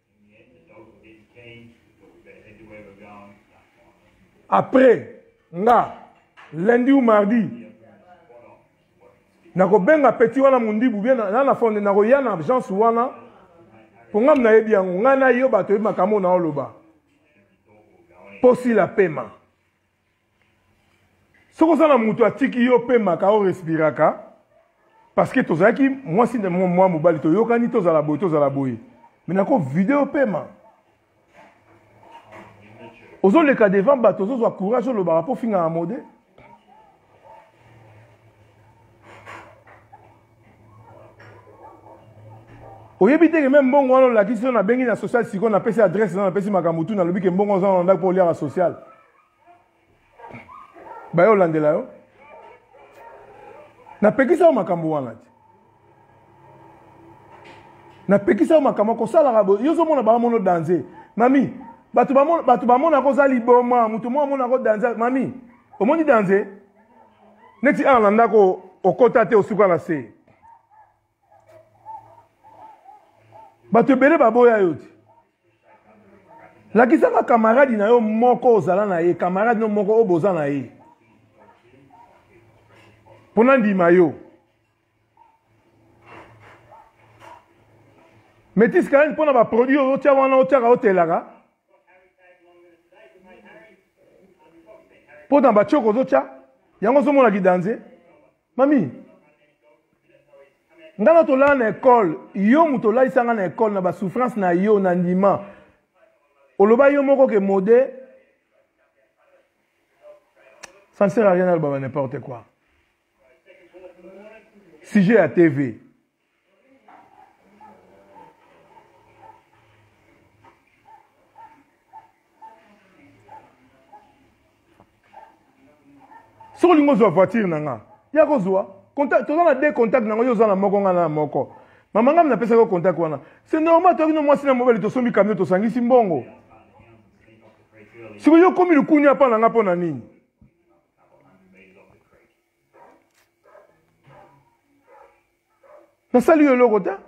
après nga lundi ou mardi nako benga petit wana mundibu bien na fonde nako yana agence wana pour ngam na yebi yango nga na yo bato makamo na oloba posi la paiement. Ce que ça na mutu atiki yo paiement ka o respiraka parce que tozaki moi si moi mobali to yokani tozala boye mais nako vidéo paiement ozo le cas devant bato ozo courage le bara pour finir à mode oyebi te même bongo wana la question na bengi na social siko na pesi adresse na pesi makamutu na lobi ke bongo za na pour lire social ba yo landela yo na pekisa makambo wana ti na pekisa makambo ko sala rabo yo zo mona ba mono danser mami batu ba mona ko zali boma mutu mo mona ko danser mami omoni danser neti alanda ko okota te osuka na se bato ebele baboya yo ti lakisaka camarade na yo moko ozala na ye camarade no moko oboza na ye mpona ndima yo métis kala mpona baproduit oyo otia wana otiaka otelaka mpo na batioko ozotia yango ozomonaki danse mami ngana tola na école yo muto la isanga na école na ba souffrance na yo na ndima oloba yo moko ke mode Ça ne sert à rien à n'importe quoi. Si j'ai à TV, sur le niveau de la voiture, il y a contact, tu as des contacts, tu as des moko. Maman n'a pas de contact. C'est normal, tu as une moitié de mobile, tu as un camion, tu as un simbongo. Si vous avez commis le coup, il n'y a pas de nani. Na sali yo loko ta.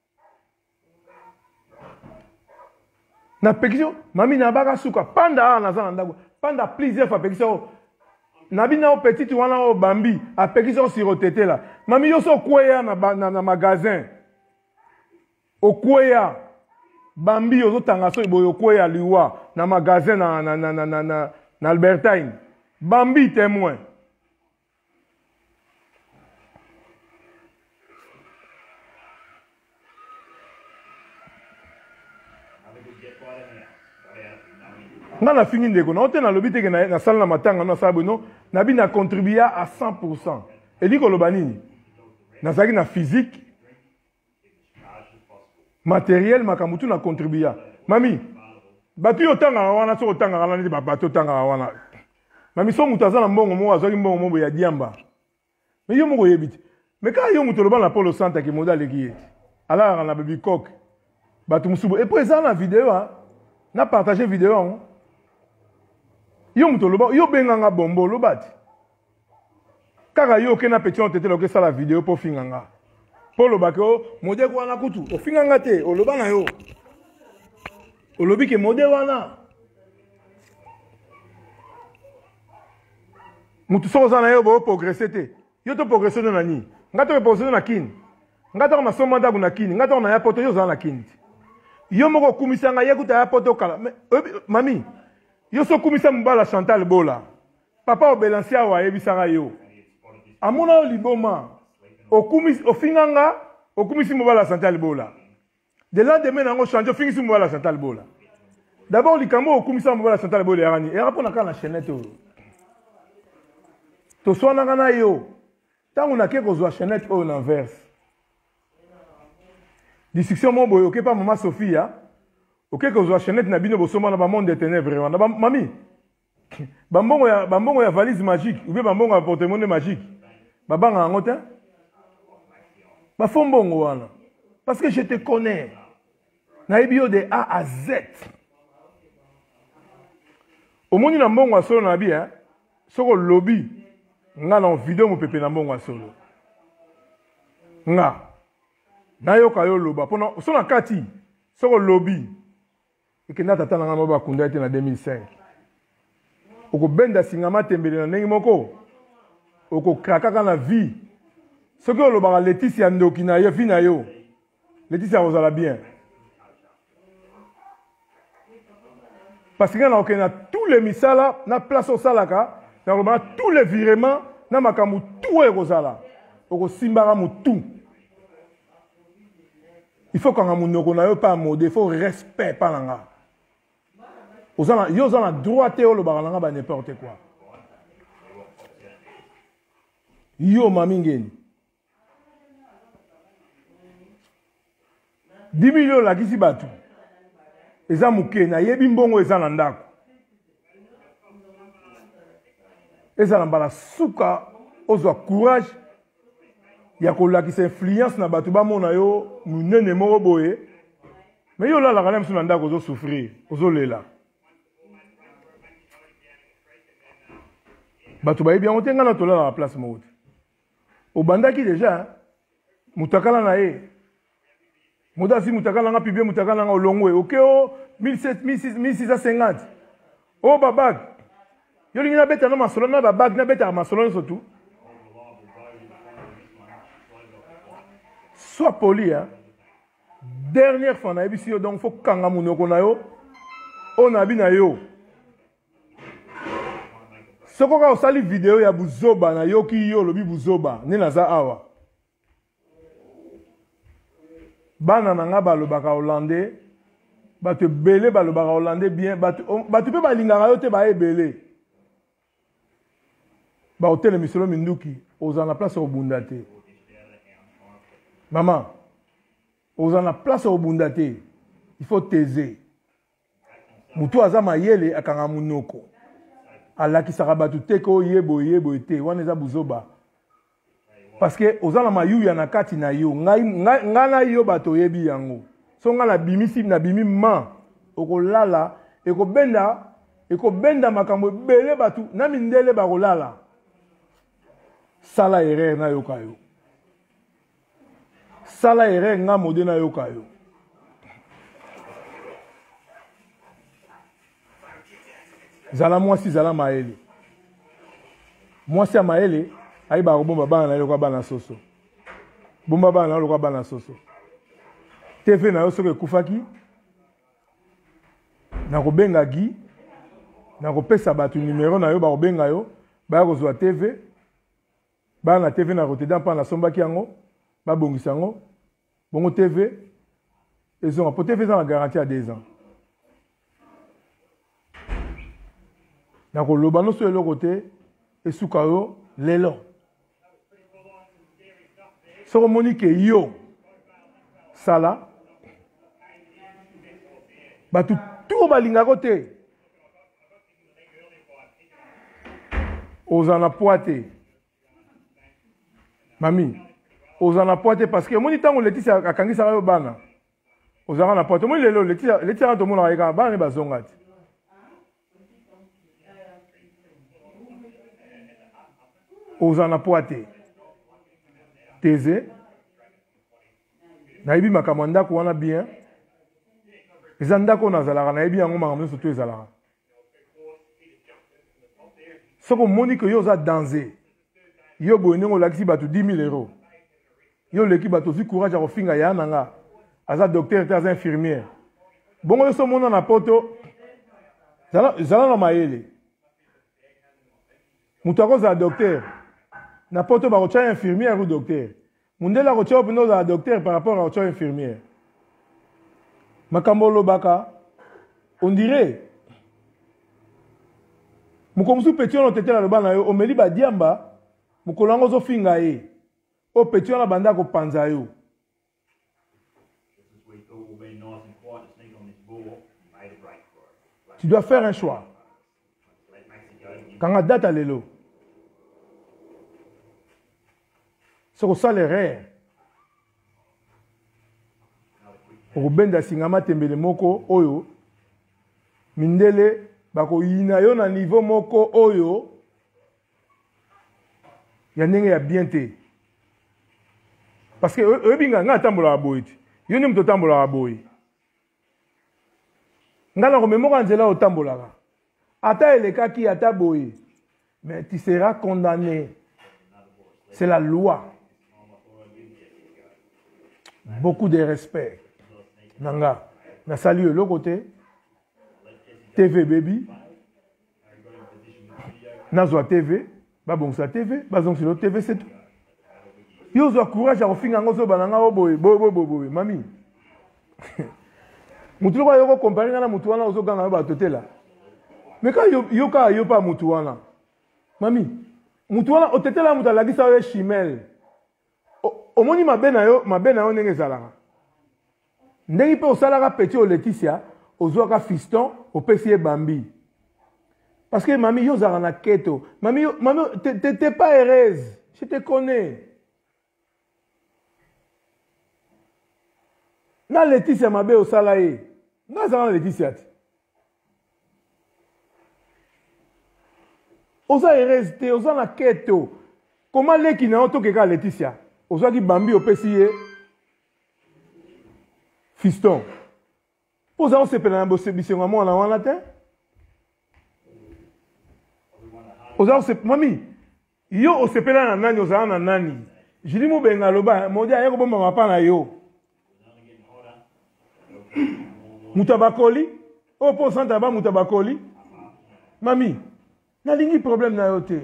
Na pekisio, mami na baka suka panda na za ndako. Panda plusieurs fois pekisio. Na bina o petit wana o bambi, a pekisio sirotete la. Mami yo so kweya na magasin. O kweya bambi yo zo tanga so ibo kweya liwa na magasin na Albertine. Bambi témoin. Nga na fini ndeko na otena lobi teke na sala na matanga na sala bono na bi na contribuer à 100%. Et dit ko lobanini na zaki na physique matériel makamutu na contribuer. Mami batu yo tanga wana so tanga wana ndi batu tanga wana. Mami so mutu azana mbongo mo azaki mbongo mo ya diamba. Mais yo mo yebiti. Mais quand yo mutu loba na Polo Santa ki modale ki yeti. Ala na baby coq. Batu musubo et pour ça na vidéo hein. Na partager vidéo hein. Yo mutu loba yo benganga bombo lobati. Kaka yo kena petit on tete loke sala vidéo pour finganga. Pour lobako modé ko wana kutu. O finganga te o loba na yo. O lobi ke modé wana. Mutu so za na yo bo progresser te. Yo to progresser na ni. Ngata progresser na kin. Ngata ko masoma ndaku na kin. Ngata na ya poto yo za na kin. Yo moko kumisanga yekuta ya poto kala. Mami yo so kumisa mbala Chantal Bola. Papa obelansia wa yebisanga yo. Amona o liboma. O kumis o finganga o kumisi mbala Chantal Bola. De lendemain nango change o fingisi mbala Chantal Bola. D'abord likambo o kumisa mbala Chantal Bola yani. E rapona kana chaînette. To sona kana yo. Tangu na keko zo chaînette o na verse. Discussion mon boy, ok pas maman Sophia. Ok que zo chaînette na bino bosoma na ba monde des ténèbres wana. Mami. Bambongo ya valise magique ou bien bambongo ya porte-monnaie magique. Babanga ngota. Ba fombongo wana. Parce que je te connais. Na ibio de A à Z. Au moni na mbongo solo na bi hein. Soko lobby. Nga na vidéo mo pepe na mbongo solo. Nga. Na yo kayo loba pona so na kati soko lobby ikenda tata na ngamba bakunda ete na 2005 oko benda singama tembele na ndenge moko oko krakaka na vie soki oloba Laetitia ndoki na yo vi na yo Laetitia ozala bien parce que na ok na tous les misala na place au salaka na oloba tous les virements na makambu tout ekozala oko simbara mu tout. Il faut qu'on ait pas modé, il faut respect par l'anga. Ils ont la droite et le baralanga n'importe quoi. Yo mamingen. 10 millions la kisi batu. Eza muke na yebi mbongo eza na ndako. Eza na bala suka ozwa courage. Ya kolakisa influence na batu ba mona yo munene moko boye mais yo la kana msu na ndako zo souffrir ozo lela batu ba bien otenga na tola la place moko obandaki déjà mutakala na ye modasi mutakala nga pibie mutakala nga olongwe okeo 1650 o babag yo linga beta na masolo na babag na beta masolo surtout. Sois poli, hein. Dernière fois, donc il faut kanga munoko na yo, on a bien yo. Ce qu'on a sali vidéo ya buzoba na yo ki yo lobi buzoba, ne naza awa. Bana nanga balobaka hollandais, batu belé balobaka hollandais bien, batu pe balingaka yo te ba ebele. ba hôtel misolo minduki oza na place au bundate. Maman, oza na place au bundate. Il faut taiser. Mutu azama yele akanga munoko. Alaki sarabatu teko yebo ete wana eza buzoba. Parce que oza na mayu ya na kati na yo ngana yo bato yebi yango. So ngana bimisi na bimi ma okolala ekobenda makambo bele batu na mindele bakolala. Sala erreur na yoka yo. Sala erreur nga mode na yoka yo. Zala mwasi zala maele. Mwasi ya maele ayi ba bomba bana na yoka bana soso. Bomba bana na yoka bana soso. TV na yo soke kufaki. Na kobenga gi. Na kopesa batu numéro na yo ba kobenga yo. Ba kozwa TV. Ba na TV na kote dan pa na sombaki yango. Ba bongisa yango. Bongo TV. Ils ont pour TV ça la garantie à 2 ans. Na ko lobano sur le côté et sukayo lelo. So monique yo sala. Ba tout balinga côté. Ozana poate. Mami, ozana poate parce que moni tango Laetitia akangi sa yo bana. Ozana na poate. Moni lelo Laetitia to mona ka bana ne bazongati. Ozana poate. Teze. Na ibi makamanda ko wana bien. Ezanda ko nazalaka na ibi yango makamanda surtout ezalaka. Soko moni que yo za danger. Yo boyne ngo lakisi batu 10 000 euros. Yo leki batu fi courage a kofinga ya nanga. Aza docteur ta infirmière. Bongo yo so mona na poto. Zala na maele. Mutu akoza docteur. Na poto ba kocha infirmière ou docteur. Mundela kocha opino za docteur par rapport à kocha infirmière. Makambolo baka. On dirait mukomsu petion no tetela loba na yo omeli ba diamba. Mukolango zo finga e. O petion na banda ko panza yo. Tu dois faire un choix. Quand on date à l'élo. C'est au salaire. Au benda singama tembele moko oyo. Mindele bako yina yo na niveau moko oyo. Ya ndenge ya bien te. Parce que ebinga nga tambola aboyi. Yo ni mto tambola aboyi. Nga na komemoka nzela otambolaka. Ata elekaki ata boyi. Mais tu seras condamné. C'est la loi. Beaucoup de respect. Nanga, na sali le côté. TV baby. Nazwa TV. Ba bon sa TV. Ba zong sur TV c'est tout. Yo zo courage à refinga ngozo bananga oboy. Boy. Mami. Mutu ko yo ko comparer na mutu wana ozo ganga ba totela. Mais quand yo pas mutu wana. Mami. Mutu wana otetela mutu alagisa yo chimel. Omoni mabena yo ndenge zalaka. Ndenge pe osalaka petit o Laetitia, ozwaka fiston, opesi bambi. Parce que mami yo zara na keto. Mami t'es pas heureuse. Je te connais. Na Laetitia mabe osala ye. Na zara na Laetitia. Oza heureuse te, oza na keto. Comment leki na otokeka Laetitia? Ozwaki bambi opesi ye fiston. Poza on sepela na bisengo mwana wana te. Oza on mami yo osepela na nani ozala na nani. Jili mo benga loba modia yako bomba mapa na yo. Mutabakoli o po santa ba mutabakoli. Mami na lingi problème na yo te.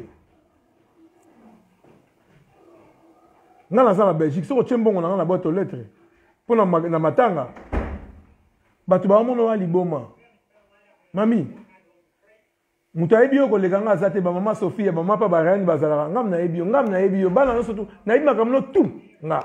Nga na la Belgique, so chembongo na boîte aux lettres. Pour na matanga. Batu ba mono wa liboma. Mami. Muta ebio ko leganga zate ba mama Sophie ba mama pa ba Ryan bazala ngam na ebio bana no surtout na ibima kamno tout nga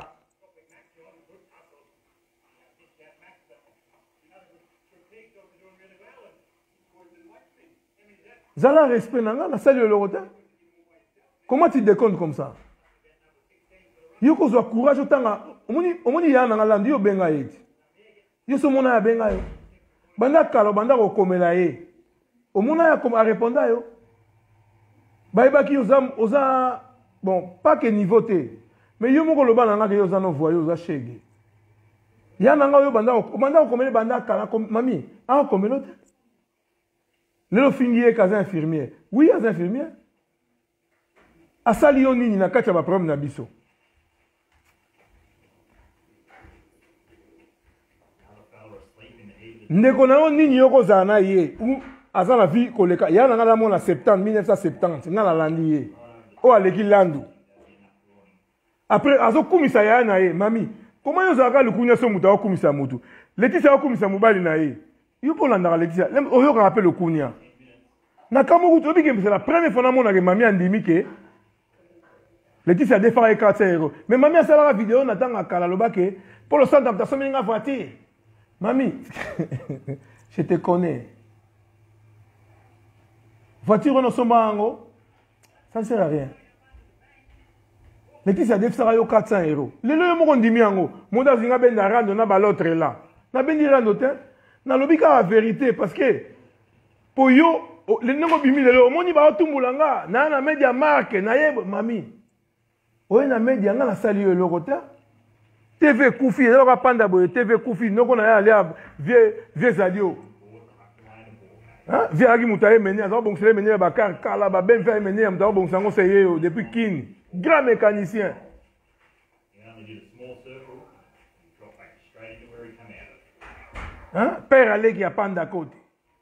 Zala respect nanga na salut le rotin. Comment tu décomptes comme ça? Yo ko zo courage otanga omoni ya na landi yo benga yeti. Yo so mona ya benga yo. Banda kalo banda ko komela ye. Omona ya comme a répondre yo. Baibaki oza bon pas que niveau te. Mais yo moko loba nanga ke yo za no voyo oza shege. Ya nanga yo banda ko komela banda kala mami, a komelo te. Le fingier kaza infirmier. Oui, as infirmier. Asali yo nini na kati ya ba problème na biso. Ndeko na yo nini yo kozala na ye ou aza na vie koleka ya na ngala mona 1970 ngala landi ye o aleki landu après azo kumisa ya na ye mami comment yo zaka lukunya so muta okumisa mutu Laetitia okumisa mobali na ye yo pour landa Laetitia oyo ka rappelle lukunya na kamo kutu obi ke c'est la première fois na mona ke mami andimi ke Laetitia defa e 400 €. Mais mami a sala la vidéo na tanga kala lobake pour le centre d'adaptation minga voiture. Mami, je te connais. Voiture no sombango, ça ne sert à rien. Laetitia defa yo 400 €. Lelo yo moko ndimi yango, moda zinga benda rando na balotre là. Na bendi rando te, na lobika la vérité parce que pour yo le nengo bimi lelo moni ba otumbulanga na media marque na yebo mami. Oye na media nga na sali yo lokota TV Koufielo ka panda boye TV Koufi noko na ya alia vie zadio hein vie agi mutaye meni azo bon sele meni ba kar kala ba ben fait meni am bon sango seye depuis kin grand mécanicien hein père ale qui a panda côté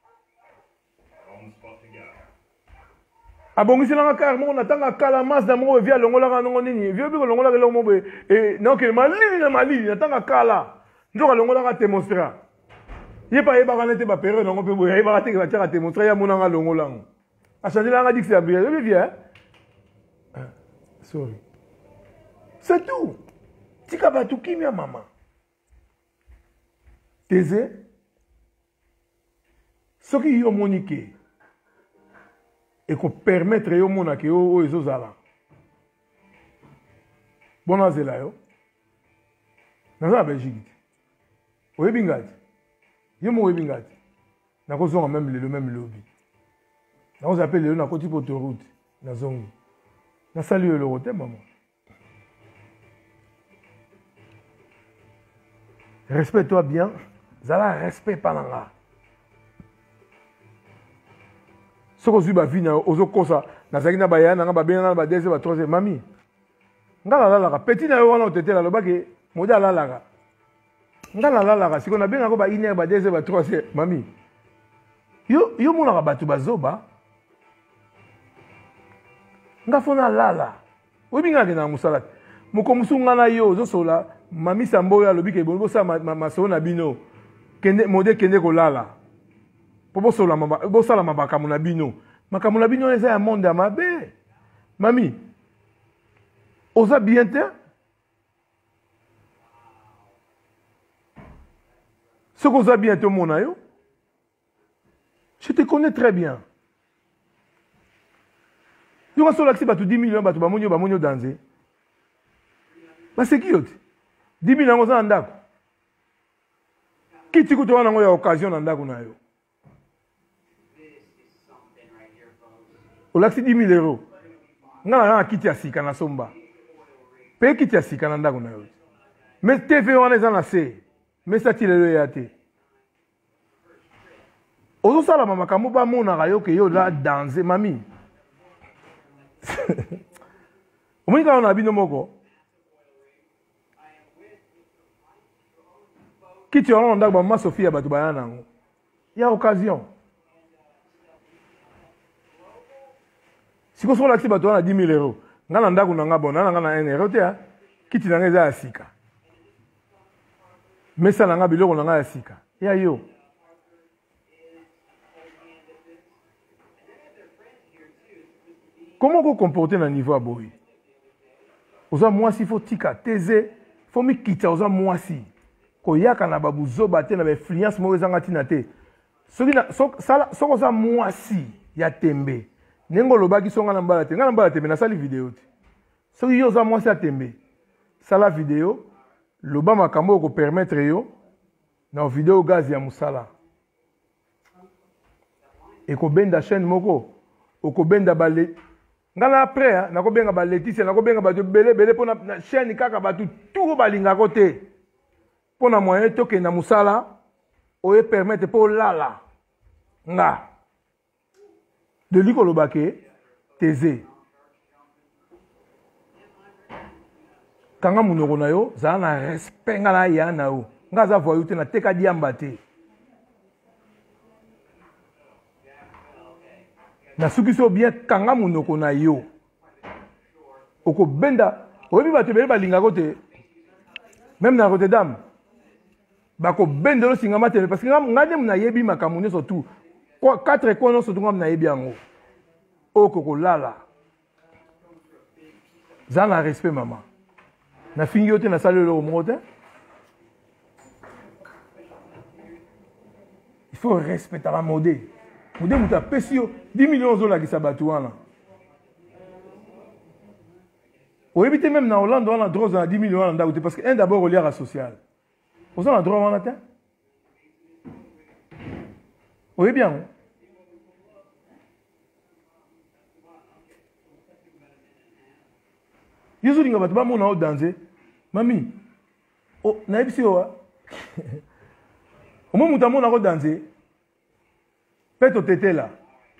abongisi langa kar mo na tanga kala mas na mo via longola ka nongo nini vio biko longola ke longo be e na ke malini na tanga kala ndoka longola ka démonstrer ye pa ye ba kanete ba période longo pe bo ye ba ka te ba démontrer ya mona nga longola ngo a changer langa diksi abia ye bien sorry c'est tout tika ba tu kimia mama teze soki yo monike et qu'on permettre yo mona ke o ezozala bona zela yo na Belgique oyebi ngati yo mo oyebi ngati na kozonga même le lobby na ko appelle le na koti autoroute na zongi na sali yo le rote maman respecte-toi bien zala respect pananga soko zuba vina ozo kosa na zakina bayana nga babena na ba deuxième ba troisième mami ngala la petit na yo wana otete la lobake moda la la ngala la siko na benga ko ba ine ba deuxième ba troisième mami yo mona ka batu bazoba nga fona lala obinga ke na musala moko musunga na yo zo sola mami sambo ya lobike bongo sa maso na bino kende mode kende ko lala bosala mabakamu na bino makamu na bino eza ya monde ya mabe mami oza bien te soki oza bien te omona yo je te connais très bien yo kasolakisi bato 10 millions bato bamoni yo danse baseki yo te 10 millions yango oza na ndako kiti kutu wana yango ya occasion na ndako na yo olakisi 10 000 €. Nga na kiti ya sika na somba. Pe kiti ya sika na ndako na yo. Mais TV wana eza na se. Mais ça tile le ya te. Ozo sala mama kamu ba mona ka yo ke yo la danser mami. Omoni ka na bino moko. Kiti wana ndako ba mama Sophia ba tu ba yana ngo. Ya occasion. Si vous avez 10 000 €, vous avez 1 €, kiti na ngeza ya sika. Mesa na nga biloko na nga ya sika. Ya yo. comment vous comporter dans le niveau à boy? Oza mwasi faut tika teze, faut mi kita oza mwasi. Ko yaka na babu zoba te na influence mo ezanga tina te. Soki na so oza mwasi ya tembe. Nengo lobaki songa na mbala te. Nga na mbala tembe na sali vidéo te. Soki yo oza mwasi ya tembe. Sala vidéo, loba makambo ko permettre yo na vidéo gaz ya musala. Et ko benda chaîne moko, ko benda balé. Ngala après, na ko benga ba Laetitia, na ko benga ba belé pona na chaîne kaka ba tout balinga côté. Pona moyen toke na musala, o e permettre pour lala. Nga. De liko lobake teze. Kanga munoko na yo, za na respect ngala ya na yo. Nga za voyou te na teka diamba te. Na suki so bien kanga munoko na yo. Oko benda, oyebi bato bele balinga kote. Même na Rotterdam. Bako benda lo singa matele parce que ngade muna yebi makamune surtout. 4 kono surtout ngam na yebi yango. Oko ko lala. Za na respect maman. Na fingi yote na sale le mote. Il faut respecter la mode. Mode muta pesio 10 millions zo la ki sabatu wana. O éviter même na Hollande on a droit à 10 millions en ndaouté parce que un d'abord relié à social. Vous avez droit en atteint. Oui bien. Yesu dinga batu ba mona o danser. Mami. Oh, na ebisi o. Au moment où mona ko danser. Peto tete là.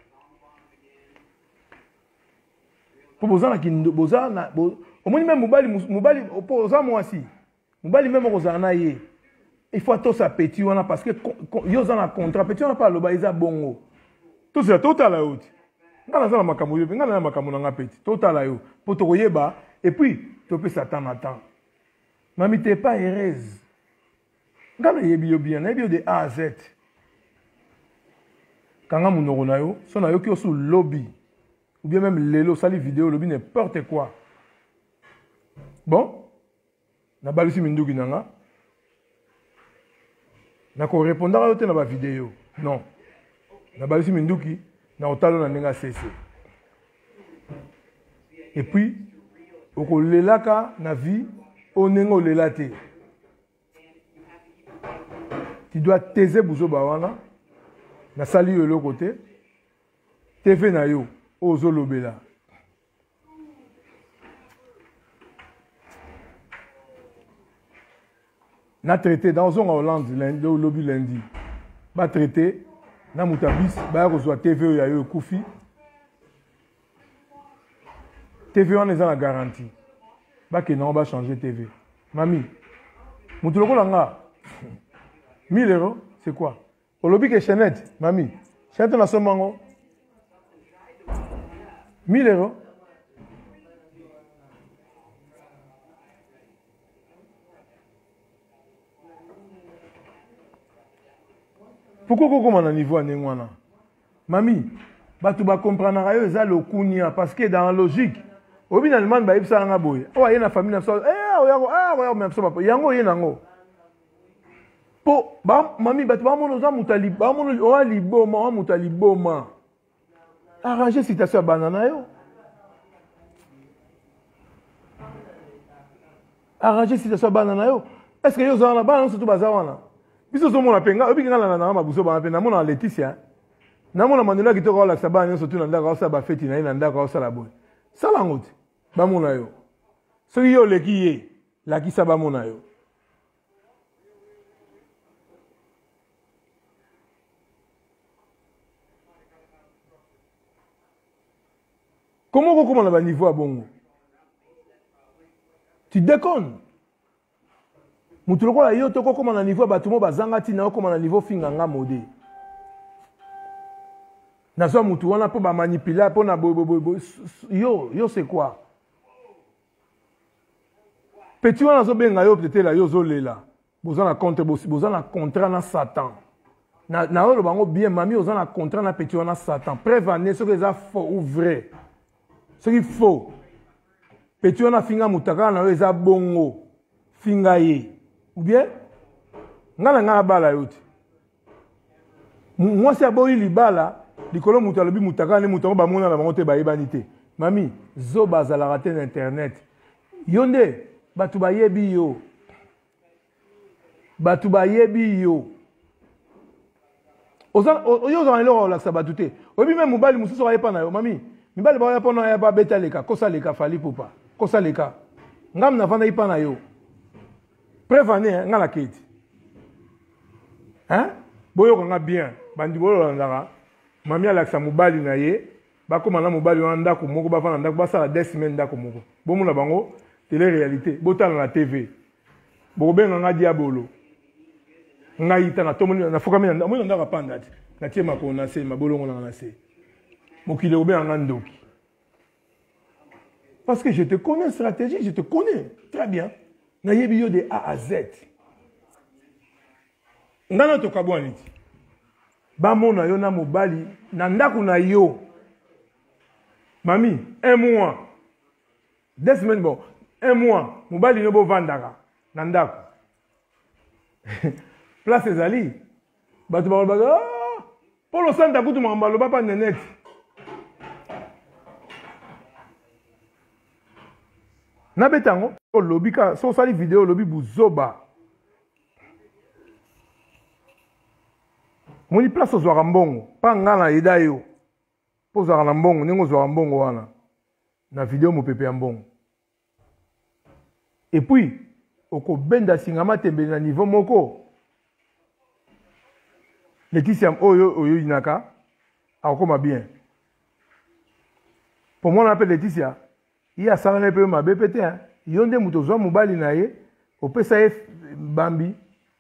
Pour bozana ki bozana au moins même mobali opposant moi aussi. Mobali même ozana ye. Il faut tout ça petit wana parce que yo za na contrat petit on pas lo ba isa bongo. Tout ça total la haute. Ngala za makamu yo, ngala makamu na petit. Total la yo. Pour to yeba et puis tu peux s'attendre à temps. Mami t'es pas heureuse. Ngala yebi yo bien, yebi de A à Z. Kanga munoko na yo, so na yo ki yo sous lobby. Ou bien même lelo sali vidéo lobby n'importe quoi. Bon, na balisi minduki nanga. Na ko répondre à yote na ba vidéo. Non. Na balisi minduki na otalo na nenga cessé. Et puis oko lelaka na vie onengo lelate. Tu dois taiser buzo bawana. Na sali yo le côté. TV na yo ozo lobela. Na traité dans un Hollande lundi au lobby lundi. Ba traité na mutabis ba reçoit TV ya yo kufi. TV on est dans la garantie. Ba que non ba changer TV. Mami. Mutuloko langa. 1000 €, c'est quoi? Au lobby que Chanette, mami. Chanette na somango. 1000 €. Pourquoi comment on a niveau à Nengwana? Mami, tu vas comprendre ça le kunia parce que dans la logique, au bin allemand ba ibsa nga boy. Oh y a une famille na so même so papa. Yango yenango. Po ba mami tu vas mono za mutali ba mono o liboma o mutali boma. Arranger situation banana yo. Arranger situation banana yo. Est-ce que yo za na banana surtout bazawana? Biso so mona penga obi ngala na mabuso ba na mona Laetitia. Na mona manela kitoko la sabana surtout na ndaka sa ba feti na ndaka sa la boy. Sala ngote ba mona yo. So yo leki ye la ki sa ba mona yo. Comment on a un niveau à bongo? Tu déconnes. Mutuloko la yo toko comme on a niveau batumo bazangati na comme on a niveau finganga modé. Na so mutu wana po ba manipuler po na yo c'est quoi? Petit wana zo benga yo peut-être la yo zo lela. Bozana contre bozana contrat na Satan. Na olo bango bien mami ozana contrat na petit wana Satan. Prévenez ce que ça faux ou vrai. Ce qu'il faut. Petit on a finga mutaka na eza bongo. Finga ye. Ou bien? Ngana bala yote. Moi c'est aboyi libala, likolo mutalobi mutaka ne mutango ba mona na bango te ba yebanité. Mami, zo bazala raté internet. Yonde batu ba yebi yo. Batu ba yebi yo. Oyo za ngelo la sabatute. Obi même mobali mususu ba yepa na yo mami. Mibali ba yepa na ya ba beta leka, kosa leka fali popa. Kosa leka. Ngam na vanda yepa na yo. Prévaner ngala kiti. Hein? Boyo nga bien. Bandi boyo ndaka. Mami alaksa mobali na ye. Bako mana mobali wana ndako moko ba fana ndako ba sala 10 semaines ndako moko. Bomo na bango télé réalité. Botala na TV. Boko benga nga diabolo. Nga ita na tomoni na fokami na mo ndaka panda ti. Na tie mako na se mabolongo na se. Mokile obe nga ndoki. Parce que je te connais stratégie, je te connais très bien. Na yebi yo de A à Z. Ngana to kabwani ti. Ba mona yo na mobali na ndako na yo. Mami, 1 mois. 2 semaines bon. 1 mois. Mobali no bo vandaka. Na ndako. Place ezali. Batu ba baga. Polo santa kutu mambalo ba pa nenet. Na betango lobi ka so sali vidéo lobi buzoba. Moni place ozwaka mbongo, pa ngana eda yo. Po ozwaka na mbongo, ndenge ozwaka mbongo wana. Na vidéo mopepe ya mbongo. Et puis, oko benda singama tembeli na niveau moko. Laetitia oyo inaka, akoma bien. Pour moi on appelle Laetitia, il y a ça na pe ma BPT hein. Yonde muto zwa mobali na ye, opesa ye bambi.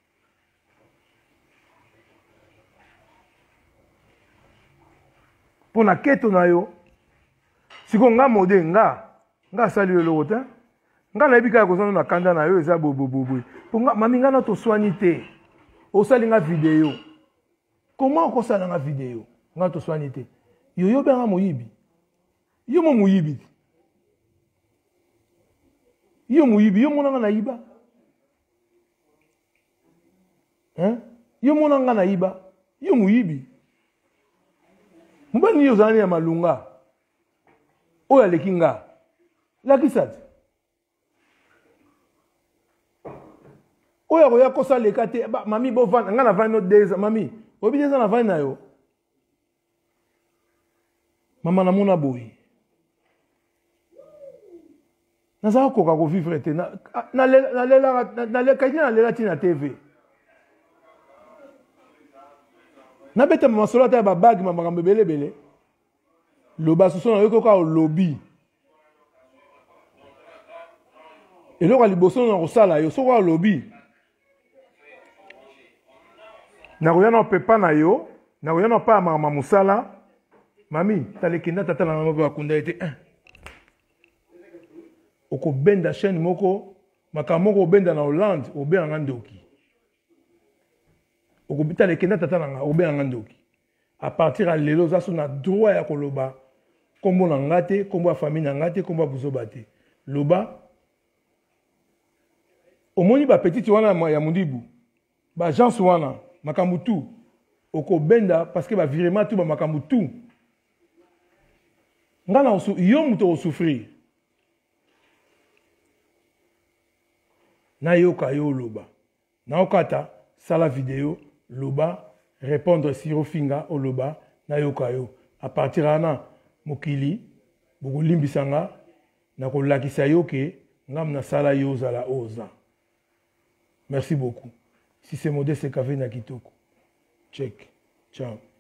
Pour na keto na yo. Siko nga mode nga sali yo lota. Nga na ebika ko na kanda na yo eza bobobobo. Pour nga mami nga na to soignité. O sali nga vidéo. Comment on sala nga vidéo? Nga to soignité. Yo benga moyibi. Yo mo moyibi. Yo moyibi, yo mona nga na iba. Hein? Yo mona nga na iba. Yo moyibi. Mbani yo zani ya malunga. Oya lekinga. Lakisat. Oya koya kosa lekate. Mami bo van. Nga na van no days. Mami. Obi deza na van na yo. Mama na mona boy. Naza koka ko vivre te. Na lela tina TV. Na bete mama solo ta ba bag mama kambe bele. Loba soso na yoko ka lobby. Eloko liboso na kosala yo soko lobby. Na koyana pepa na yo, na koyana pa mama musala. Mami, talekenda tata na mama bakunda ete. Oko benda chaîne moko, makamoko benda na Hollande, obe nga ndoki. Oko talekenda tata na obe nga ndoki. À partir à lelo za so na droit ya koloba. Kombo na ngate, kombo ya famille na ngate, kombo ya buzoba te. Loba omoni ba petite wana ya mundibu. Ba gens wana makambutu. Oko benda parce que ba virement tout ba makambutu. Ngana osu yo muto souffrir. Na yoka yo loba. Na okata sala vidéo loba répondre sur finga au loba na yoka yo. À partir ana mokili boko limbisanga na ko lakisa yoke ngam na sala yo zala oza. Merci beaucoup. Si c'est modeste café na kitoko. Check. Ciao.